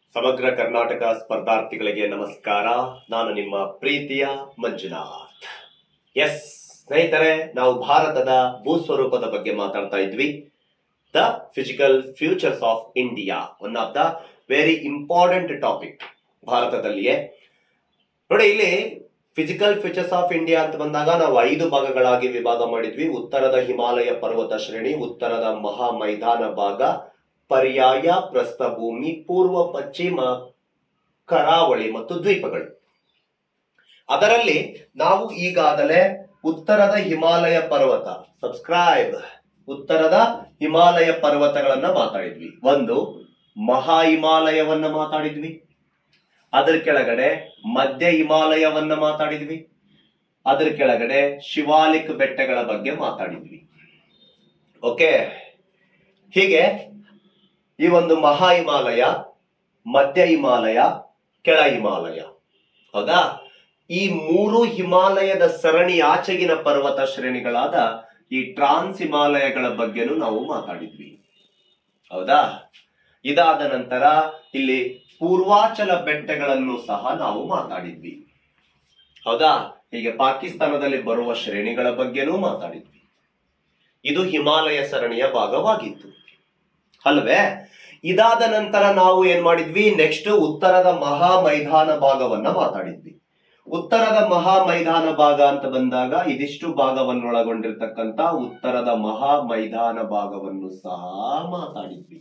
ಸಮಗ್ರ ಕರ್ನಾಟಕ ಸ್ಪರ್ಧಾರ್ಥಿಗಳಿಗೆ ನಮಸ್ಕಾರ. ನಾನು ನಿಮ್ಮ ಪ್ರೀತಿಯ ಮಂಜುನಾಥ್. ಎಸ್ ಸ್ನೇಹಿತರೆ, ನಾವು ಭಾರತದ ಭೂಸ್ವರೂಪದ ಬಗ್ಗೆ ಮಾತಾಡ್ತಾ ಇದ್ವಿ. The physical features of India, one of the very important topic ಭಾರತದಲ್ಲಿಯೇ. ನೋಡಿ, ಇಲ್ಲಿ ಫಿಸಿಕಲ್ ಫ್ಯೂಚರ್ಸ್ ಆಫ್ ಇಂಡಿಯಾ ಅಂತ ಬಂದಾಗ ನಾವು 5 ಭಾಗಗಳಾಗಿ ವಿಭಾಗ ಮಾಡಿದ್ವಿ. ಉತ್ತರದ ಹಿಮಾಲಯ ಪರ್ವತ ಶ್ರೇಣಿ, ಉತ್ತರದ ಮಹಾ ಮೈದಾನ ಭಾಗ, ಪರ್ಯಾಯ ಪ್ರಸ್ಥಭೂಮಿ, ಪೂರ್ವ ಪಶ್ಚಿಮ ಕರಾವಳಿ ಮತ್ತು ದ್ವೀಪಗಳು. ಅದರಲ್ಲಿ ನಾವು ಈಗಾಗಲೇ ಉತ್ತರದ ಹಿಮಾಲಯ ಪರ್ವತ ಉತ್ತರದ ಹಿಮಾಲಯ ಪರ್ವತಗಳನ್ನ ಮಾತಾಡಿದ್ವಿ. ಒಂದು ಮಹಾ ಹಿಮಾಲಯವನ್ನ ಮಾತಾಡಿದ್ವಿ, ಅದರ ಕೆಳಗಡೆ ಮಧ್ಯ ಹಿಮಾಲಯವನ್ನ ಮಾತಾಡಿದ್ವಿ, ಅದರ ಕೆಳಗಡೆ ಶಿವಾಲಿಕ್ ಬೆಟ್ಟಗಳ ಬಗ್ಗೆ ಮಾತಾಡಿದ್ವಿ. ಓಕೆ, ಹೀಗೆ ಈ ಒಂದು ಮಹಾ ಹಿಮಾಲಯ, ಮಧ್ಯ ಹಿಮಾಲಯ, ಕೆಳ ಹಿಮಾಲಯ, ಹೌದಾ? ಈ 3 ಹಿಮಾಲಯದ ಸರಣಿ ಆಚೆಗಿನ ಪರ್ವತ ಶ್ರೇಣಿಗಳಾದ ಈ ಟ್ರಾನ್ಸ್ ಹಿಮಾಲಯಗಳ ಬಗ್ಗೆನೂ ನಾವು ಮಾತಾಡಿದ್ವಿ, ಹೌದಾ? ಇದಾದ ನಂತರ ಇಲ್ಲಿ ಪೂರ್ವಾಚಲ ಬೆಟ್ಟಗಳನ್ನು ಸಹ ನಾವು ಮಾತಾಡಿದ್ವಿ, ಹೌದಾ? ಹೀಗೆ ಪಾಕಿಸ್ತಾನದಲ್ಲಿ ಬರುವ ಶ್ರೇಣಿಗಳ ಬಗ್ಗೆನೂ ಮಾತಾಡಿದ್ವಿ. ಇದು ಹಿಮಾಲಯ ಸರಣಿಯ ಭಾಗವಾಗಿತ್ತು, ಅಲ್ವೇ? ಇದಾದ ನಂತರ ನಾವು ಏನ್ ಮಾಡಿದ್ವಿ, ನೆಕ್ಸ್ಟ್ ಉತ್ತರದ ಮಹಾ ಮೈದಾನ ಭಾಗವನ್ನ ಮಾತಾಡಿದ್ವಿ. ಉತ್ತರದ ಮಹಾ ಮೈದಾನ ಭಾಗ ಅಂತ ಬಂದಾಗ ಇದಿಷ್ಟು ಭಾಗವನ್ನೊಳಗೊಂಡಿರ್ತಕ್ಕಂಥ ಉತ್ತರದ ಮಹಾ ಮೈದಾನ ಭಾಗವನ್ನು ಸಹ ಮಾತಾಡಿದ್ವಿ.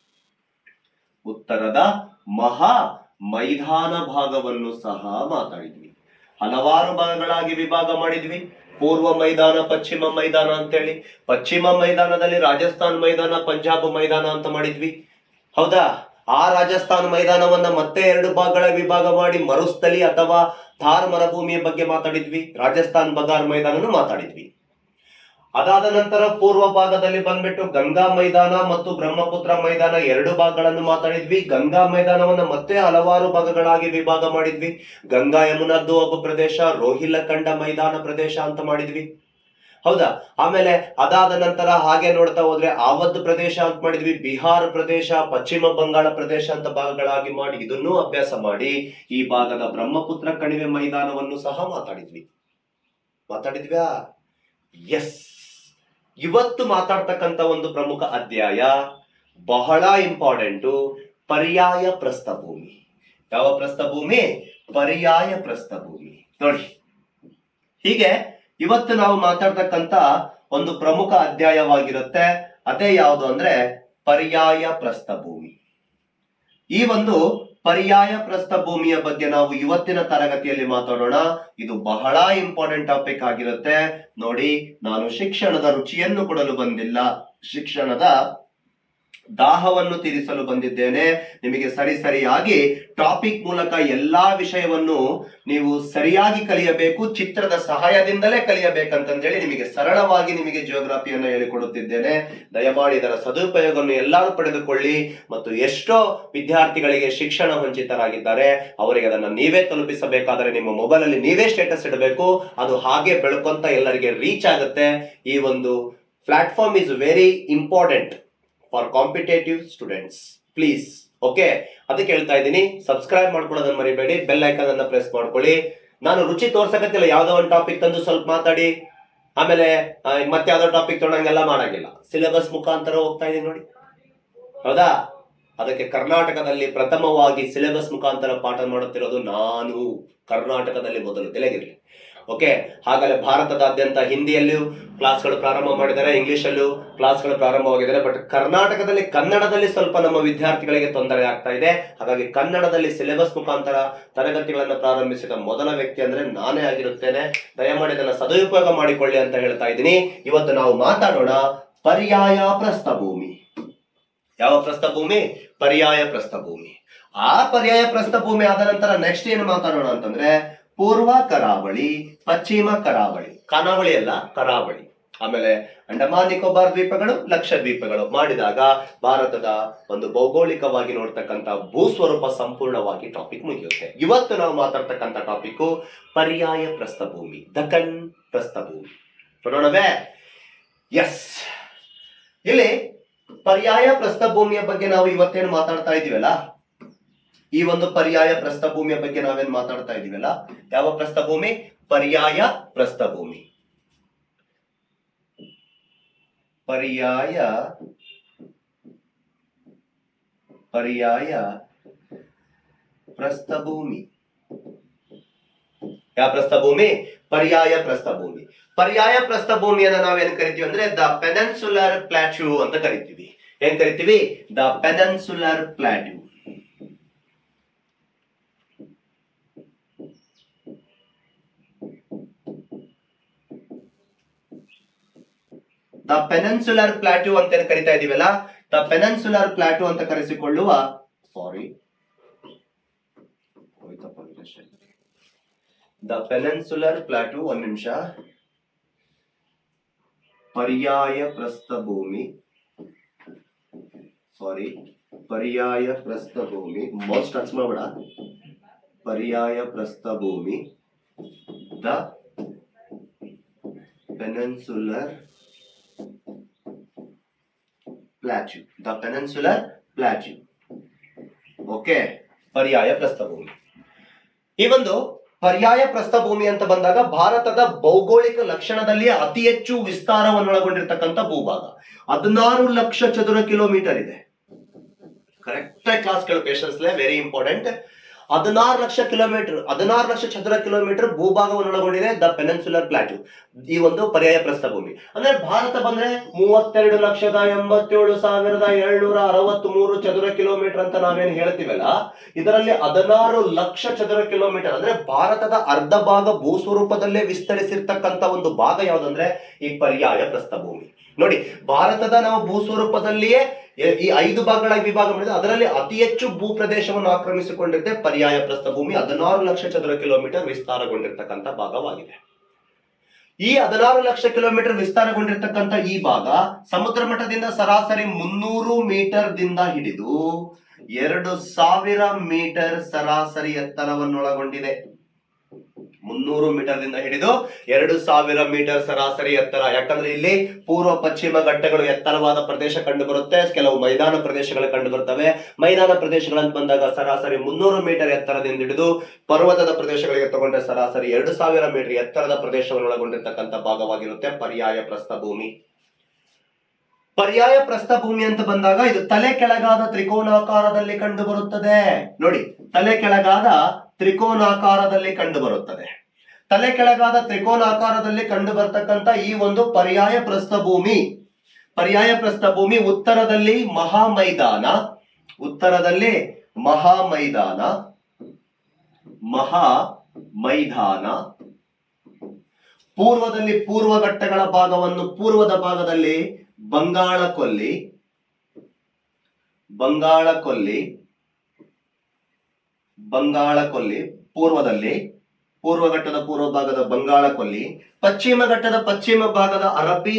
ಉತ್ತರದ ಮಹಾ ಮೈದಾನ ಭಾಗವನ್ನು ಸಹ ಮಾತಾಡಿದ್ವಿ. ಹಲವಾರು ಭಾಗಗಳಾಗಿ ವಿಭಾಗ ಮಾಡಿದ್ವಿ. ಪೂರ್ವ ಮೈದಾನ, ಪಶ್ಚಿಮ ಮೈದಾನ ಅಂತೇಳಿ. ಪಶ್ಚಿಮ ಮೈದಾನದಲ್ಲಿ ರಾಜಸ್ಥಾನ್ ಮೈದಾನ, ಪಂಜಾಬ್ ಮೈದಾನ ಅಂತ ಮಾಡಿದ್ವಿ, ಹೌದಾ? ಆ ರಾಜಸ್ಥಾನ್ ಮೈದಾನವನ್ನ ಮತ್ತೆ 2 ಭಾಗಗಳ ವಿಭಾಗ ಮಾಡಿ ಮರುಸ್ಥಲಿ ಅಥವಾ ಥಾರ್ ಮರುಭೂಮಿಯ ಬಗ್ಗೆ ಮಾತಾಡಿದ್ವಿ. ರಾಜಸ್ಥಾನ್ ಬಗಾರ್ ಮೈದಾನನು ಮಾತಾಡಿದ್ವಿ. ಅದಾದ ನಂತರ ಪೂರ್ವ ಭಾಗದಲ್ಲಿ ಬಂದ್ಬಿಟ್ಟು ಗಂಗಾ ಮೈದಾನ ಮತ್ತು ಬ್ರಹ್ಮಪುತ್ರ ಮೈದಾನ 2 ಭಾಗಗಳನ್ನು ಮಾತಾಡಿದ್ವಿ. ಗಂಗಾ ಮೈದಾನವನ್ನ ಮತ್ತೆ ಹಲವಾರು ಭಾಗಗಳಾಗಿ ವಿಭಾಗ ಮಾಡಿದ್ವಿ. ಗಂಗಾ ಯಮುನಾ ದೋಬ್ ಪ್ರದೇಶ, ರೋಹಿಲಖಂಡ ಮೈದಾನ ಪ್ರದೇಶ ಅಂತ ಮಾಡಿದ್ವಿ, ಹೌದಾ? ಆಮೇಲೆ ಅದಾದ ನಂತರ ಹಾಗೆ ನೋಡ್ತಾ ಹೋದ್ರೆ ಆವದ್ ಪ್ರದೇಶ ಅಂತ ಮಾಡಿದ್ವಿ, ಬಿಹಾರ್ ಪ್ರದೇಶ, ಪಶ್ಚಿಮ ಬಂಗಾಳ ಪ್ರದೇಶ ಅಂತ ಭಾಗಗಳಾಗಿ ಮಾಡಿ ಇದನ್ನೂ ಅಭ್ಯಾಸ ಮಾಡಿ ಈ ಭಾಗದ ಬ್ರಹ್ಮಪುತ್ರ ಕಣಿವೆ ಮೈದಾನವನ್ನು ಸಹ ಮಾತಾಡಿದ್ವ್ಯಾ? ಎಸ್, ಇವತ್ತು ಮಾತಾಡ್ತಕ್ಕಂಥ ಒಂದು ಪ್ರಮುಖ ಅಧ್ಯಾಯ ಬಹಳ ಇಂಪಾರ್ಟೆಂಟು, ಪರ್ಯಾಯ ಪ್ರಸ್ಥಭೂಮಿ. ಯಾವ ಪ್ರಸ್ಥಭೂಮಿ? ಪರ್ಯಾಯ ಪ್ರಸ್ಥಭೂಮಿ. ನೋಡಿ, ಹೀಗೆ ಇವತ್ತು ನಾವು ಮಾತಾಡ್ತಕ್ಕಂಥ ಒಂದು ಪ್ರಮುಖ ಅಧ್ಯಾಯವಾಗಿರುತ್ತೆ. ಅದೇ ಯಾವುದು ಅಂದ್ರೆ ಪರ್ಯಾಯ ಪ್ರಸ್ಥಭೂಮಿ. ಈ ಒಂದು ಪರ್ಯಾಯ ಪ್ರಸ್ಥಭೂಮಿಯ ಬಗ್ಗೆ ನಾವು ಇವತ್ತಿನ ತರಗತಿಯಲ್ಲಿ ಮಾತಾಡೋಣ. ಇದು ಬಹಳ ಇಂಪಾರ್ಟೆಂಟ್ ಟಾಪಿಕ್ ಆಗಿರುತ್ತೆ. ನೋಡಿ, ನಾನು ಶಿಕ್ಷಣದ ರುಚಿಯನ್ನು ಕೊಡಲು ಬಂದಿಲ್ಲ, ಶಿಕ್ಷಣದ ದಾಹವನ್ನು ತೀರಿಸಲು ಬಂದಿದ್ದೇನೆ. ನಿಮಗೆ ಸರಿಯಾಗಿ ಟಾಪಿಕ್ ಮೂಲಕ ಎಲ್ಲಾ ವಿಷಯವನ್ನು ನೀವು ಸರಿಯಾಗಿ ಕಲಿಯಬೇಕು, ಚಿತ್ರದ ಸಹಾಯದಿಂದಲೇ ಕಲಿಯಬೇಕಂತಂದೇಳಿ ನಿಮಗೆ ಸರಳವಾಗಿ ನಿಮಗೆ ಜಿಯೋಗ್ರಫಿಯನ್ನು ಹೇಳಿಕೊಡುತ್ತಿದ್ದೇನೆ. ದಯಮಾಡಿ ಇದರ ಸದುಪಯೋಗವನ್ನು ಎಲ್ಲರೂ ಪಡೆದುಕೊಳ್ಳಿ. ಮತ್ತು ಎಷ್ಟೋ ವಿದ್ಯಾರ್ಥಿಗಳಿಗೆ ಶಿಕ್ಷಣ ವಂಚಿತರಾಗಿದ್ದಾರೆ, ಅವರಿಗೆ ಅದನ್ನು ನೀವೇ ತಲುಪಿಸಬೇಕಾದರೆ ನಿಮ್ಮ ಮೊಬೈಲ್ ಅಲ್ಲಿ ನೀವೇ ಸ್ಟೇಟಸ್ ಇಡಬೇಕು. ಅದು ಹಾಗೆ ಬೆಳ್ಕೊಂತ ಎಲ್ಲರಿಗೆ ರೀಚ್ ಆಗುತ್ತೆ. ಈ ಒಂದು platform is very important for competitive students, please. Okay, ಅದಕ್ಕೆ ಹೇಳ್ತಾ ಇದ್ದೀನಿ, ಸಬ್ಸ್ಕ್ರೈಬ್ ಮಾಡ್ಕೊಳ್ಳೋದನ್ನ ಮರಿಬೇಡಿ, ಬೆಲ್ ಐಕಾನ್ ಅನ್ನ ಪ್ರೆಸ್ ಮಾಡ್ಕೊಳ್ಳಿ. ನಾನು ರುಚಿ ತೋರ್ಸಕತ್ತಿಲ್ಲ, ಯಾವ್ದೋ ಒಂದು ಟಾಪಿಕ್ ತಂದು ಸ್ವಲ್ಪ ಮಾತಾಡಿ ಆಮೇಲೆ ಮತ್ತೆ ಯಾವ್ದೋ ಟಾಪಿಕ್ ತೊಗೊಂಡಂಗೆಲ್ಲ ಮಾಡಂಗಿಲ್ಲ. ಸಿಲೆಬಸ್ ಮುಖಾಂತರ ಹೋಗ್ತಾ ಇದೀನಿ ನೋಡಿ, ಹೌದಾ? ಅದಕ್ಕೆ ಕರ್ನಾಟಕದಲ್ಲಿ ಪ್ರಥಮವಾಗಿ ಸಿಲೆಬಸ್ ಮುಖಾಂತರ ಪಾಠ ಮಾಡುತ್ತಿರೋದು ನಾನು, ಕರ್ನಾಟಕದಲ್ಲಿ ಮೊದಲು, ತಿಳಿದಿರಲಿ. ಓಕೆ, ಹಾಗಾದ್ರೆ ಭಾರತದಾದ್ಯಂತ ಹಿಂದಿಯಲ್ಲೂ ಕ್ಲಾಸ್ಗಳು ಪ್ರಾರಂಭ ಮಾಡಿದ್ದಾರೆ, ಇಂಗ್ಲಿಷಲ್ಲೂ ಕ್ಲಾಸ್ಗಳು ಪ್ರಾರಂಭವಾಗಿದ್ದಾರೆ. ಬಟ್ ಕರ್ನಾಟಕದಲ್ಲಿ ಕನ್ನಡದಲ್ಲಿ ಸ್ವಲ್ಪ ನಮ್ಮ ವಿದ್ಯಾರ್ಥಿಗಳಿಗೆ ತೊಂದರೆ ಆಗ್ತಾ ಇದೆ. ಹಾಗಾಗಿ ಕನ್ನಡದಲ್ಲಿ ಸಿಲೆಬಸ್ ಮುಖಾಂತರ ತರಗತಿಗಳನ್ನು ಪ್ರಾರಂಭಿಸಿದ ಮೊದಲ ವ್ಯಕ್ತಿ ಅಂದ್ರೆ ನಾನೇ ಆಗಿರುತ್ತೇನೆ. ದಯಮಾಡಿ ಇದನ್ನ ಸದುಪಯೋಗ ಮಾಡಿಕೊಳ್ಳಿ ಅಂತ ಹೇಳ್ತಾ ಇದ್ದೀನಿ. ಇವತ್ತು ನಾವು ಮಾತಾಡೋಣ ಪರ್ಯಾಯ ಪ್ರಸ್ಥಭೂಮಿ. ಯಾವ ಪ್ರಸ್ಥಭೂಮಿ? ಪರ್ಯಾಯ ಪ್ರಸ್ಥಭೂಮಿ. ಆ ಪರ್ಯಾಯ ಪ್ರಸ್ಥಭೂಮಿ ಆದ ನಂತರ ನೆಕ್ಸ್ಟ್ ಏನು ಮಾತಾಡೋಣ ಅಂತಂದ್ರೆ ಪೂರ್ವ ಕರಾವಳಿ, ಪಶ್ಚಿಮ ಕರಾವಳಿ, ಕರಾವಳಿ ಅಲ್ಲ ಕರಾವಳಿ, ಆಮೇಲೆ ಅಂಡಮಾನ್ ನಿಕೋಬಾರ್ ದ್ವೀಪಗಳು, ಲಕ್ಷದ್ವೀಪಗಳು ಮಾಡಿದಾಗ ಭಾರತದ ಒಂದು ಭೌಗೋಳಿಕವಾಗಿ ನೋಡ್ತಕ್ಕಂಥ ಭೂಸ್ವರೂಪ ಸಂಪೂರ್ಣವಾಗಿ ಟಾಪಿಕ್ ಮುಗಿಯುತ್ತೆ. ಇವತ್ತು ನಾವು ಮಾತಾಡ್ತಕ್ಕಂಥ ಟಾಪಿಕ್ ಪರ್ಯಾಯ ಪ್ರಸ್ಥಭೂಮಿ, ದಖನ್ ಪ್ರಸ್ಥಭೂಮಿ. ನೋಡೋಣವೇ? ಎಸ್, ಇಲ್ಲಿ ಪರ್ಯಾಯ ಪ್ರಸ್ಥಭೂಮಿಯ ಬಗ್ಗೆ ನಾವು ಇವತ್ತೇನು ಮಾತಾಡ್ತಾ ಇದೀವಲ್ಲ, ಈ ಒಂದು ಪರ್ಯಾಯ ಪ್ರಸ್ಥಭೂಮಿಯ ಬಗ್ಗೆ ನಾವೇನ್ ಮಾತಾಡ್ತಾ ಇದೀವಲ್ಲ, ಯಾವ ಪ್ರಸ್ಥಭೂಮಿ? ಪರ್ಯಾಯ ಪ್ರಸ್ಥಭೂಮಿ. ಪರ್ಯಾಯ ಪ್ರಸ್ಥಭೂಮಿ. ಯಾವ ಪ್ರಸ್ಥಭೂಮಿ? ಪರ್ಯಾಯ ಪ್ರಸ್ಥಭೂಮಿ. ಪರ್ಯಾಯ ಪ್ರಸ್ಥಭೂಮಿಯನ್ನ ನಾವೇನ್ ಕರಿತೀವಿ ಅಂದ್ರೆ ದ ಪೆನಿನ್ಸುಲರ್ ಪ್ಲಾಟ್ಯೂ ಅಂತ ಕರಿತೀವಿ. ಏನ್ ಕರಿತೀವಿ? The peninsular plateau. The peninsular plateau ಅಂತ ಏನ್ ಕರಿತಾ ಇದೀವಲ್ಲ, ದ ಪೆನಿನ್ಸುಲರ್ ಪ್ಲಾಟ್ಯೂ ಅಂತ ಕರೆಸಿಕೊಳ್ಳುವ ದ ಪೆನಿನ್ಸುಲರ್ ಪ್ಲಾಟ್ಯೂ, ಒಂದ್ ನಿಮಿಷ, ಪರ್ಯಾಯ ಪ್ರಸ್ಥಭೂಮಿ, ಪರ್ಯಾಯ ಪ್ರಸ್ಥಭೂಮಿ, ಮೌಸ್ ಟಚ್ ಮಾಡಬೇಡ, ಪರ್ಯಾಯ ಪ್ರಸ್ಥಭೂಮಿ, the peninsular plateau, the peninsular plateau. Okay, ಪರ್ಯಾಯ ಪ್ರಸ್ಥಭೂಮಿ. ಈ ಒಂದು ಪರ್ಯಾಯ ಪ್ರಸ್ಥಭೂಮಿ ಅಂತ ಬಂದಾಗ ಭಾರತದ ಭೌಗೋಳಿಕ ಲಕ್ಷಣದಲ್ಲಿ ಅತಿ ಹೆಚ್ಚು ವಿಸ್ತಾರವನ್ನೊಳಗೊಂಡಿರ್ತಕ್ಕಂಥ ಭೂಭಾಗ 16 ಲಕ್ಷ ಚದುರ ಕಿಲೋಮೀಟರ್ ಇದೆ. ಕರೆಕ್ಟ್ ಆಗಿ ಕ್ಲಾಸ್ಗಳು ಪೇಷನ್ಸ್, ವೆರಿ ಇಂಪಾರ್ಟೆಂಟ್. 16 ಲಕ್ಷ ಚದುರ ಕಿಲೋಮೀಟರ್ ಭೂಭಾಗವನ್ನೊಳಗೊಂಡಿದೆ ದ ಪೆನಿನ್ಸುಲರ್ ಪ್ಲಾಟ್ಯೂ, ಈ ಒಂದು ಪರ್ಯಾಯ ಪ್ರಸ್ಥಭೂಮಿ. ಅಂದ್ರೆ ಭಾರತ ಬಂದ್ರೆ 32,87,763 ಚದುರ ಕಿಲೋಮೀಟರ್ ಅಂತ ನಾವೇನ್ ಹೇಳ್ತೀವಲ್ಲ, ಇದರಲ್ಲಿ 16 ಲಕ್ಷ ಚದುರ ಕಿಲೋಮೀಟರ್ ಅಂದ್ರೆ ಭಾರತದ ಅರ್ಧ ಭಾಗ ಭೂಸ್ವರೂಪದಲ್ಲೇ ವಿಸ್ತರಿಸಿರ್ತಕ್ಕಂಥ ಒಂದು ಭಾಗ ಯಾವ್ದಂದ್ರೆ ಈ ಪರ್ಯಾಯ ಪ್ರಸ್ಥಭೂಮಿ. ನೋಡಿ, ಭಾರತದ ನಾವು ಭೂಸ್ವರೂಪದಲ್ಲಿಯೇ ಈ 5 ಭಾಗಗಳಾಗಿ ವಿಭಾಗ ಮಾಡಿದ್ರೆ ಅದರಲ್ಲಿ ಅತಿ ಹೆಚ್ಚು ಭೂ ಪ್ರದೇಶವನ್ನು ಆಕ್ರಮಿಸಿಕೊಂಡಿರುತ್ತೆ ಪರ್ಯಾಯ ಪ್ರಸ್ಥಭೂಮಿ. 16 ಲಕ್ಷ ಚದುರ ಕಿಲೋಮೀಟರ್ ವಿಸ್ತಾರಗೊಂಡಿರ್ತಕ್ಕಂಥ ಭಾಗವಾಗಿದೆ. ಈ 16 ಲಕ್ಷ ಕಿಲೋಮೀಟರ್ ವಿಸ್ತಾರಗೊಂಡಿರ್ತಕ್ಕಂಥ ಈ ಭಾಗ ಸಮುದ್ರ ಮಟ್ಟದಿಂದ ಸರಾಸರಿ 300 ಮೀಟರ್ ದಿಂದ ಹಿಡಿದು 2000 ಮೀಟರ್ ಸರಾಸರಿ ಎತ್ತರವನ್ನೊಳಗೊಂಡಿದೆ. 300 ಮೀಟರ್ ದಿಂದ ಹಿಡಿದು 2000 ಮೀಟರ್ ಸರಾಸರಿ ಎತ್ತರ. ಯಾಕಂದ್ರೆ ಇಲ್ಲಿ ಪೂರ್ವ ಪಶ್ಚಿಮ ಘಟ್ಟಗಳು ಎತ್ತರವಾದ ಪ್ರದೇಶ ಕಂಡು ಬರುತ್ತೆ, ಕೆಲವು ಮೈದಾನ ಪ್ರದೇಶಗಳು ಕಂಡು ಬರ್ತವೆ. ಮೈದಾನ ಪ್ರದೇಶಗಳಂತ ಬಂದಾಗ ಸರಾಸರಿ 300 ಮೀಟರ್ ಎತ್ತರದಿಂದ ಹಿಡಿದು ಪರ್ವತದ ಪ್ರದೇಶಗಳಿಗೆ ತಗೊಂಡ್ರೆ ಸರಾಸರಿ 2000 ಮೀಟರ್ ಎತ್ತರದ ಪ್ರದೇಶವನ್ನು ಒಳಗೊಂಡಿರ್ತಕ್ಕಂಥ ಭಾಗವಾಗಿರುತ್ತೆ ಪರ್ಯಾಯ ಪ್ರಸ್ಥಭೂಮಿ. ಪರ್ಯಾಯ ಪ್ರಸ್ಥಭೂಮಿ ಅಂತ ಬಂದಾಗ ಇದು ತಲೆ ಕೆಳಗಾದ ತ್ರಿಕೋನಾಕಾರದಲ್ಲಿ ಕಂಡು ಬರುತ್ತದೆ. ನೋಡಿ, ತಲೆ ಕೆಳಗಾದ ತ್ರಿಕೋನಾಕಾರದಲ್ಲಿ ಕಂಡು ಬರುತ್ತದೆ. ತಲೆ ಕೆಳಗಾದ ತ್ರಿಕೋನಾಕಾರದಲ್ಲಿ ಕಂಡು ಬರ್ತಕ್ಕಂಥ ಈ ಒಂದು ಪರ್ಯಾಯ ಪ್ರಸ್ಥಭೂಮಿ, ಉತ್ತರದಲ್ಲಿ ಮಹಾಮೈದಾನ, ಪೂರ್ವದಲ್ಲಿ ಪೂರ್ವ ಘಟ್ಟಗಳ ಭಾಗವನ್ನು, ಪೂರ್ವದ ಭಾಗದಲ್ಲಿ ಬಂಗಾಳ ಕೊಲ್ಲಿ, ಪೂರ್ವದಲ್ಲಿ ಪೂರ್ವ ಘಟ್ಟದ ಪೂರ್ವ ಭಾಗದ ಬಂಗಾಳ ಕೊಲ್ಲಿ, ಪಶ್ಚಿಮ ಘಟ್ಟದ ಪಶ್ಚಿಮ ಭಾಗದ ಅರಬ್ಬಿ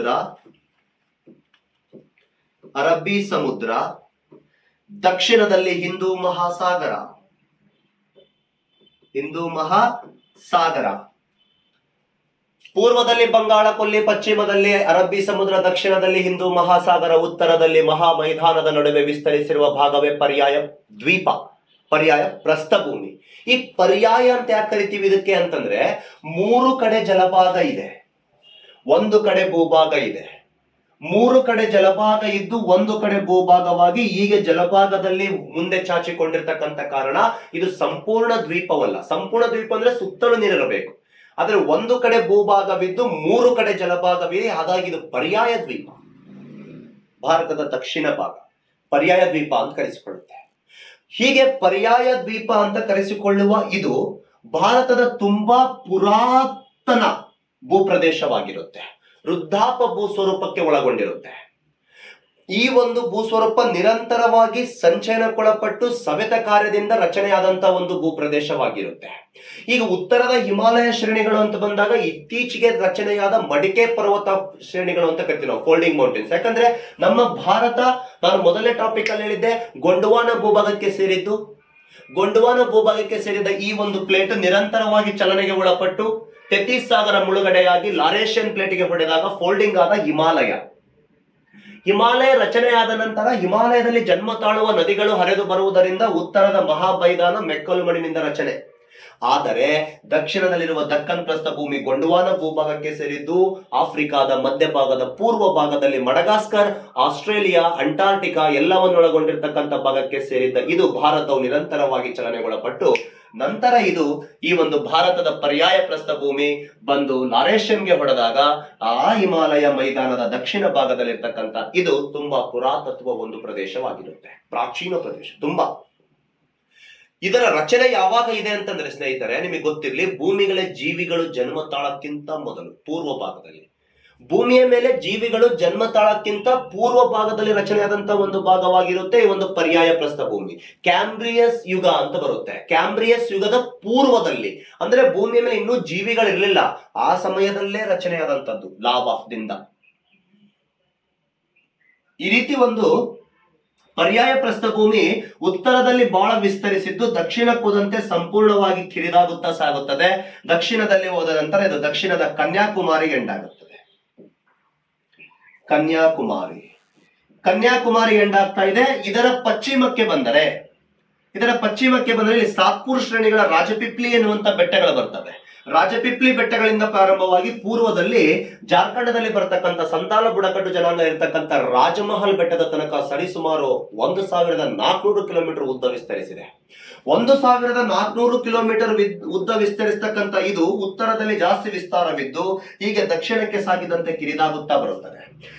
ಸಮುದ್ರ, ದಕ್ಷಿಣದಲ್ಲಿ ಹಿಂದೂ ಮಹಾಸಾಗರ, ಪೂರ್ವದಲ್ಲಿ ಬಂಗಾಳ ಕೊಲ್ಲಿ, ಪಶ್ಚಿಮದಲ್ಲಿ ಅರಬ್ಬಿ ಸಮುದ್ರ, ದಕ್ಷಿಣದಲ್ಲಿ ಹಿಂದೂ ಮಹಾಸಾಗರ, ಉತ್ತರದಲ್ಲಿ ಮಹಾಮೈದಾನದ ನಡುವೆ ವಿಸ್ತರಿಸಿರುವ ಭಾಗವೇ ಪರ್ಯಾಯ ದ್ವೀಪ, ಪರ್ಯಾಯ ಪ್ರಸ್ಥಭೂಮಿ. ಈ ಪರ್ಯಾಯ ಅಂತ ಯಾಕೆ ಕರಿತೀವಿ ಇದಕ್ಕೆ ಅಂತಂದ್ರೆ 3 ಕಡೆ ಜಲಭಾಗ ಇದೆ, 1 ಕಡೆ ಭೂಭಾಗ ಇದೆ. 3 ಕಡೆ ಜಲಭಾಗ ಇದ್ದು 1 ಕಡೆ ಭೂಭಾಗವಾಗಿ ಹೀಗೆ ಜಲಭಾಗದಲ್ಲಿ ಮುಂದೆ ಚಾಚಿಕೊಂಡಿರ್ತಕ್ಕಂಥ ಕಾರಣ ಇದು ಸಂಪೂರ್ಣ ದ್ವೀಪವಲ್ಲ. ಸಂಪೂರ್ಣ ದ್ವೀಪ ಅಂದ್ರೆ ಸುತ್ತಲೂ ನೀರಿರಬೇಕು. ಆದ್ರೆ 1 ಕಡೆ ಭೂಭಾಗವಿದ್ದು 3 ಕಡೆ ಜಲಭಾಗವಿದೆ, ಹಾಗಾಗಿ ಇದು ಪರ್ಯಾಯ ದ್ವೀಪ. ಭಾರತದ ದಕ್ಷಿಣ ಭಾಗ ಪರ್ಯಾಯ ದ್ವೀಪ ಅಂತ ಕರೆಸಿಕೊಳ್ಳುತ್ತೆ. ಹೀಗೆ ಪರ್ಯಾಯ ದ್ವೀಪ ಅಂತ ಕರೆಸಿಕೊಳ್ಳುವ ಇದು ಭಾರತದ ತುಂಬಾ ಪುರಾತನ ಭೂಪ್ರದೇಶವಾಗಿರುತ್ತೆ. ವೃದ್ಧಾಪ ಭೂಸ್ವರೂಪಕ್ಕೆ ಒಳಗೊಂಡಿರುತ್ತೆ. ಈ ಒಂದು ಭೂಸ್ವರೂಪ ನಿರಂತರವಾಗಿ ಸಂಚಯನಕ್ಕೊಳಪಟ್ಟು ಸವೆತ ಕಾರ್ಯದಿಂದ ರಚನೆಯಾದಂತಹ ಒಂದು ಭೂಪ್ರದೇಶವಾಗಿರುತ್ತೆ. ಈಗ ಉತ್ತರದ ಹಿಮಾಲಯ ಶ್ರೇಣಿಗಳು ಅಂತ ಬಂದಾಗ ಇತ್ತೀಚೆಗೆ ರಚನೆಯಾದ ಮಡಿಕೆ ಪರ್ವತ ಶ್ರೇಣಿಗಳು ಅಂತ ಕರಿತೀವಿ ನಾವು, ಫೋಲ್ಡಿಂಗ್ ಮೌಂಟೇನ್ಸ್. ಯಾಕಂದ್ರೆ ನಮ್ಮ ಭಾರತ, ನಾನು ಮೊದಲನೇ ಟಾಪಿಕ್ ಅಲ್ಲಿ ಹೇಳಿದ್ದೆ, ಗೊಂಡವಾನ ಭೂಭಾಗಕ್ಕೆ ಸೇರಿದ ಈ ಒಂದು ಪ್ಲೇಟ್ ನಿರಂತರವಾಗಿ ಚಲನೆಗೆ ಒಳಪಟ್ಟು ತೆತೀಸ್ ಸಾಗರ ಮುಳುಗಡೆಯಾಗಿ ಲಾರೇಷಿಯನ್ ಪ್ಲೇಟ್ಗೆ ಹೊಡೆದಾಗ ಫೋಲ್ಡಿಂಗ್ ಆದ ಹಿಮಾಲಯ. ಹಿಮಾಲಯ ರಚನೆಯಾದ ನಂತರ ಹಿಮಾಲಯದಲ್ಲಿ ಜನ್ಮ ತಾಳುವ ನದಿಗಳು ಹರಿದು ಬರುವುದರಿಂದ ಉತ್ತರದ ಮಹಾಬೈದಾನ ಮೆಕ್ಕಲುಮಣ್ಣಿನಿಂದ ರಚನೆ. ಆದರೆ ದಕ್ಷಿಣದಲ್ಲಿರುವ ದಕ್ಕನ್ ಪ್ರಸ್ಥಭೂಮಿ ಗೊಂಡ್ವಾನ ಭೂಭಾಗಕ್ಕೆ ಸೇರಿದ್ದು. ಆಫ್ರಿಕಾದ ಮಧ್ಯಭಾಗದ ಪೂರ್ವ ಭಾಗದಲ್ಲಿ ಮಡಗಾಸ್ಕರ್, ಆಸ್ಟ್ರೇಲಿಯಾ, ಅಂಟಾರ್ಟಿಕಾ ಎಲ್ಲವನ್ನೊಳಗೊಂಡಿರ್ತಕ್ಕಂಥ ಭಾಗಕ್ಕೆ ಸೇರಿದ್ದ ಇದು ಭಾರತವು ನಿರಂತರವಾಗಿ ಚಲನೆಗೊಳಪಟ್ಟು ನಂತರ ಇದು ಈ ಒಂದು ಭಾರತದ ಪರ್ಯಾಯ ಪ್ರಸ್ಥಭೂಮಿ ಬಂದು ಲಾರೇಷನ್ಗೆ ಹೊಡೆದಾಗ ಆ ಹಿಮಾಲಯ ಮೈದಾನದ ದಕ್ಷಿಣ ಭಾಗದಲ್ಲಿರ್ತಕ್ಕಂಥ ಇದು ತುಂಬಾ ಪುರಾತತ್ವ ಒಂದು ಪ್ರದೇಶವಾಗಿರುತ್ತೆ, ಪ್ರಾಚೀನ ಪ್ರದೇಶ ತುಂಬಾ. ಇದರ ರಚನೆ ಯಾವಾಗ ಇದೆ ಅಂತಂದ್ರೆ ಸ್ನೇಹಿತರೆ, ನಿಮಗೆ ಗೊತ್ತಿರಲಿ, ಭೂಮಿಗಳ ಜೀವಿಗಳು ಜನ್ಮ ತಾಳಕ್ಕಿಂತ ಮೊದಲು ಪೂರ್ವ ಭಾಗದಲ್ಲಿ, ಭೂಮಿಯ ಮೇಲೆ ಜೀವಿಗಳು ಜನ್ಮ ತಾಳಕ್ಕಿಂತ ಪೂರ್ವ ಭಾಗದಲ್ಲಿ ರಚನೆಯಾದಂತ ಒಂದು ಭಾಗವಾಗಿರುತ್ತೆ ಈ ಒಂದು ಪರ್ಯಾಯ ಪ್ರಸ್ಥಭೂಮಿ. ಕ್ಯಾಂಬ್ರಿಯಸ್ ಯುಗ ಅಂತ ಬರುತ್ತೆ. ಕ್ಯಾಂಬ್ರಿಯಸ್ ಯುಗದ ಪೂರ್ವದಲ್ಲಿ ಅಂದ್ರೆ ಭೂಮಿಯ ಮೇಲೆ ಇನ್ನೂ ಜೀವಿಗಳಿರ್ಲಿಲ್ಲ, ಆ ಸಮಯದಲ್ಲೇ ರಚನೆಯಾದಂತದ್ದು ಲಾವಾದಿಂದ. ಈ ರೀತಿ ಒಂದು ಪರ್ಯಾಯ ಪ್ರಸ್ಥಭೂಮಿ ಉತ್ತರದಲ್ಲಿ ಬಹಳ ವಿಸ್ತರಿಸಿದ್ದು ದಕ್ಷಿಣಕ್ಕೆ ಹೋದಂತೆ ಸಂಪೂರ್ಣವಾಗಿ ಕಿರಿದಾಗುತ್ತಾ ಸಾಗುತ್ತದೆ. ದಕ್ಷಿಣದಲ್ಲಿ ಹೋದ ನಂತರ ಇದು ದಕ್ಷಿಣದ ಕನ್ಯಾಕುಮಾರಿಗೆ ಎಂಡಾಗುತ್ತದೆ. ಕನ್ಯಾಕುಮಾರಿ ಎಂಡಾಗ್ತಾ ಇದೆ. ಇದರ ಪಶ್ಚಿಮಕ್ಕೆ ಬಂದರೆ ಇಲ್ಲಿ ಸಾತ್ಪುರ್ ಶ್ರೇಣಿಗಳ ರಾಜಪಿಪ್ಲಿ ಎನ್ನುವಂತ ಬೆಟ್ಟಗಳು ಬರ್ತವೆ. ರಾಜಪಿಪ್ಲಿ ಬೆಟ್ಟಗಳಿಂದ ಪ್ರಾರಂಭವಾಗಿ ಪೂರ್ವದಲ್ಲಿ ಜಾರ್ಖಂಡದಲ್ಲಿ ಬರ್ತಕ್ಕಂಥ ಸಂತಾಲ ಬುಡಕಟ್ಟು ಜನಾಂಗ ಇರತಕ್ಕಂಥ ರಾಜಮಹಲ್ ಬೆಟ್ಟದ ತನಕ ಸರಿಸುಮಾರು 1400 ಕಿಲೋಮೀಟರ್ ಉದ್ದ ವಿಸ್ತರಿಸಿದೆ. 1400 ಕಿಲೋಮೀಟರ್ ಉದ್ದ ವಿಸ್ತರಿಸತಕ್ಕಂಥ ಇದು ಉತ್ತರದಲ್ಲಿ ಜಾಸ್ತಿ ವಿಸ್ತಾರವಿದ್ದು ಹೀಗೆ ದಕ್ಷಿಣಕ್ಕೆ ಸಾಗಿದಂತೆ ಕಿರಿದಾಗುತ್ತಾ ಬರುತ್ತದೆ.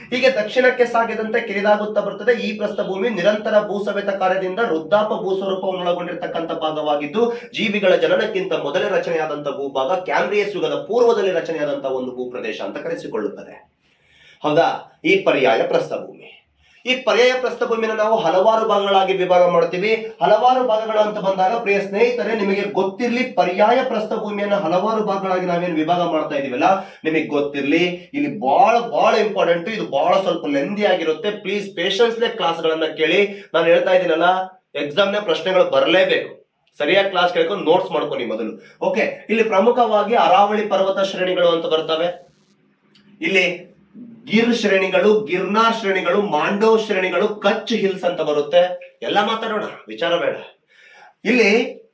ಈ ಪ್ರಸ್ಥಭೂಮಿ ನಿರಂತರ ಭೂಸವೆತ ಕಾರ್ಯದಿಂದ ವೃದ್ಧಾಪ ಭೂಸ್ವರೂಪವನ್ನು ಒಳಗೊಂಡಿರ್ತಕ್ಕಂಥ ಭಾಗವಾಗಿದ್ದು ಜೀವಿಗಳ ಜನನಕ್ಕಿಂತ ಮೊದಲೇ ರಚನೆಯಾದಂಥ ಭೂಭಾಗ ಕ್ಯಾಂಬ್ರಿಯಸ್ ಯುಗದ ಪೂರ್ವದಲ್ಲಿ ರಚನೆಯಾದಂತಹ ಒಂದು ಭೂಪ್ರದೇಶ ಅಂತ ಕರೆಸಿಕೊಳ್ಳುತ್ತದೆ. ಹೌದಾ? ಈ ಪರ್ಯಾಯ ಪ್ರಸ್ಥಭೂಮಿಯನ್ನು ನಾವು ಹಲವಾರು ಭಾಗಗಳಾಗಿ ವಿಭಾಗ ಮಾಡ್ತೀವಿ. ಹಲವಾರು ಭಾಗಗಳು ಅಂತ ಬಂದಾಗ ಪ್ರಿಯ ಸ್ನೇಹಿತರೆ ನಿಮಗೆ ಗೊತ್ತಿರ್ಲಿ, ಪರ್ಯಾಯ ಪ್ರಸ್ಥಭೂಮಿಯನ್ನು ಹಲವಾರು ಭಾಗಗಳಾಗಿ ನಾವೇನು ವಿಭಾಗ ಮಾಡ್ತಾ ಇದೀವಲ್ಲ, ನಿಮಗೆ ಗೊತ್ತಿರ್ಲಿ, ಇಲ್ಲಿ ಬಹಳ ಇಂಪಾರ್ಟೆಂಟ್, ಇದು ಬಹಳ ಸ್ವಲ್ಪ ಲೆಂದಿ ಆಗಿರುತ್ತೆ. ಪ್ಲೀಸ್ ಪೇಷನ್ಸ್ಲೆ ಕ್ಲಾಸ್ಗಳನ್ನ ಕೇಳಿ. ನಾನು ಹೇಳ್ತಾ ಇದ್ದೀನಲ್ಲ, ಎಕ್ಸಾಮ್ನ ಪ್ರಶ್ನೆಗಳು ಬರಲೇಬೇಕು. ಸರಿಯಾಗಿ ಕ್ಲಾಸ್ ಕೇಳ್ಕೊಂಡು ನೋಟ್ಸ್ ಮಾಡ್ಕೊಂಡು ಮೊದಲು. ಓಕೆ, ಇಲ್ಲಿ ಪ್ರಮುಖವಾಗಿ ಅರಾವಳಿ ಪರ್ವತ ಶ್ರೇಣಿಗಳು ಅಂತ ಬರ್ತವೆ. ಇಲ್ಲಿ ಗಿರ್ ಶ್ರೇಣಿಗಳು, ಗಿರ್ನಾರ್ ಶ್ರೇಣಿಗಳು, ಮಾಂಡೋವ್ ಶ್ರೇಣಿಗಳು, ಕಚ್ ಹಿಲ್ಸ್ ಅಂತ ಬರುತ್ತೆ. ಎಲ್ಲ ಮಾತಾಡೋಣ, ವಿಚಾರ ಬೇಡ. ಇಲ್ಲಿ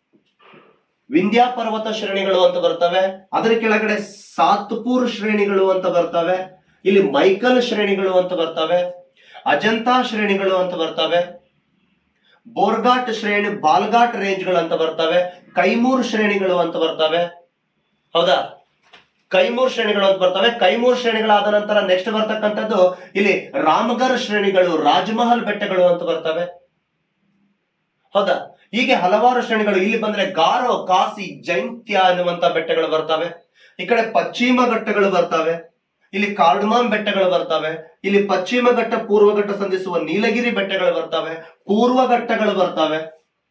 ವಿಂಧ್ಯ ಪರ್ವತ ಶ್ರೇಣಿಗಳು ಅಂತ ಬರ್ತವೆ. ಅದರ ಕೆಳಗಡೆ ಸಾತ್ಪುರ್ ಶ್ರೇಣಿಗಳು ಅಂತ ಬರ್ತವೆ. ಇಲ್ಲಿ ಮೈಕಲ್ ಶ್ರೇಣಿಗಳು ಅಂತ ಬರ್ತವೆ. ಅಜಂತಾ ಶ್ರೇಣಿಗಳು ಅಂತ ಬರ್ತವೆ. ಬೋರ್ಘಾಟ್ ಶ್ರೇಣಿ, ಬಾಲ್ಘಾಟ್ ರೇಂಜ್ಗಳು ಅಂತ ಬರ್ತವೆ. ಕೈಮೂರ್ ಶ್ರೇಣಿಗಳು ಅಂತ ಬರ್ತವೆ. ಹೌದಾ? ಕೈಮೂರ್ ಶ್ರೇಣಿಗಳು ಅಂತ ಬರ್ತವೆ. ಕೈಮೂರ್ ಶ್ರೇಣಿಗಳಾದ ನಂತರ ನೆಕ್ಸ್ಟ್ ಬರ್ತಕ್ಕಂಥದ್ದು ಇಲ್ಲಿ ರಾಮಗರ್ ಶ್ರೇಣಿಗಳು, ರಾಜಮಹಲ್ ಬೆಟ್ಟಗಳು ಅಂತ ಬರ್ತವೆ. ಹೌದಾ? ಹೀಗೆ ಹಲವಾರು ಶ್ರೇಣಿಗಳು. ಇಲ್ಲಿ ಬಂದ್ರೆ ಗಾರೋ, ಕಾಸಿ, ಜೈಂತ್ಯ ಅನ್ನುವಂತ ಬೆಟ್ಟಗಳು ಬರ್ತವೆ. ಈ ಕಡೆ ಪಶ್ಚಿಮ ಘಟ್ಟಗಳು ಬರ್ತವೆ. ಇಲ್ಲಿ ಕಾರ್ಡಮಾಮ್ ಬೆಟ್ಟಗಳು ಬರ್ತವೆ. ಇಲ್ಲಿ ಪಶ್ಚಿಮ ಘಟ್ಟ ಪೂರ್ವ ಘಟ್ಟ ಸಂಧಿಸುವ ನೀಲಗಿರಿ ಬೆಟ್ಟಗಳು ಬರ್ತವೆ. ಪೂರ್ವ ಘಟ್ಟಗಳು ಬರ್ತವೆ.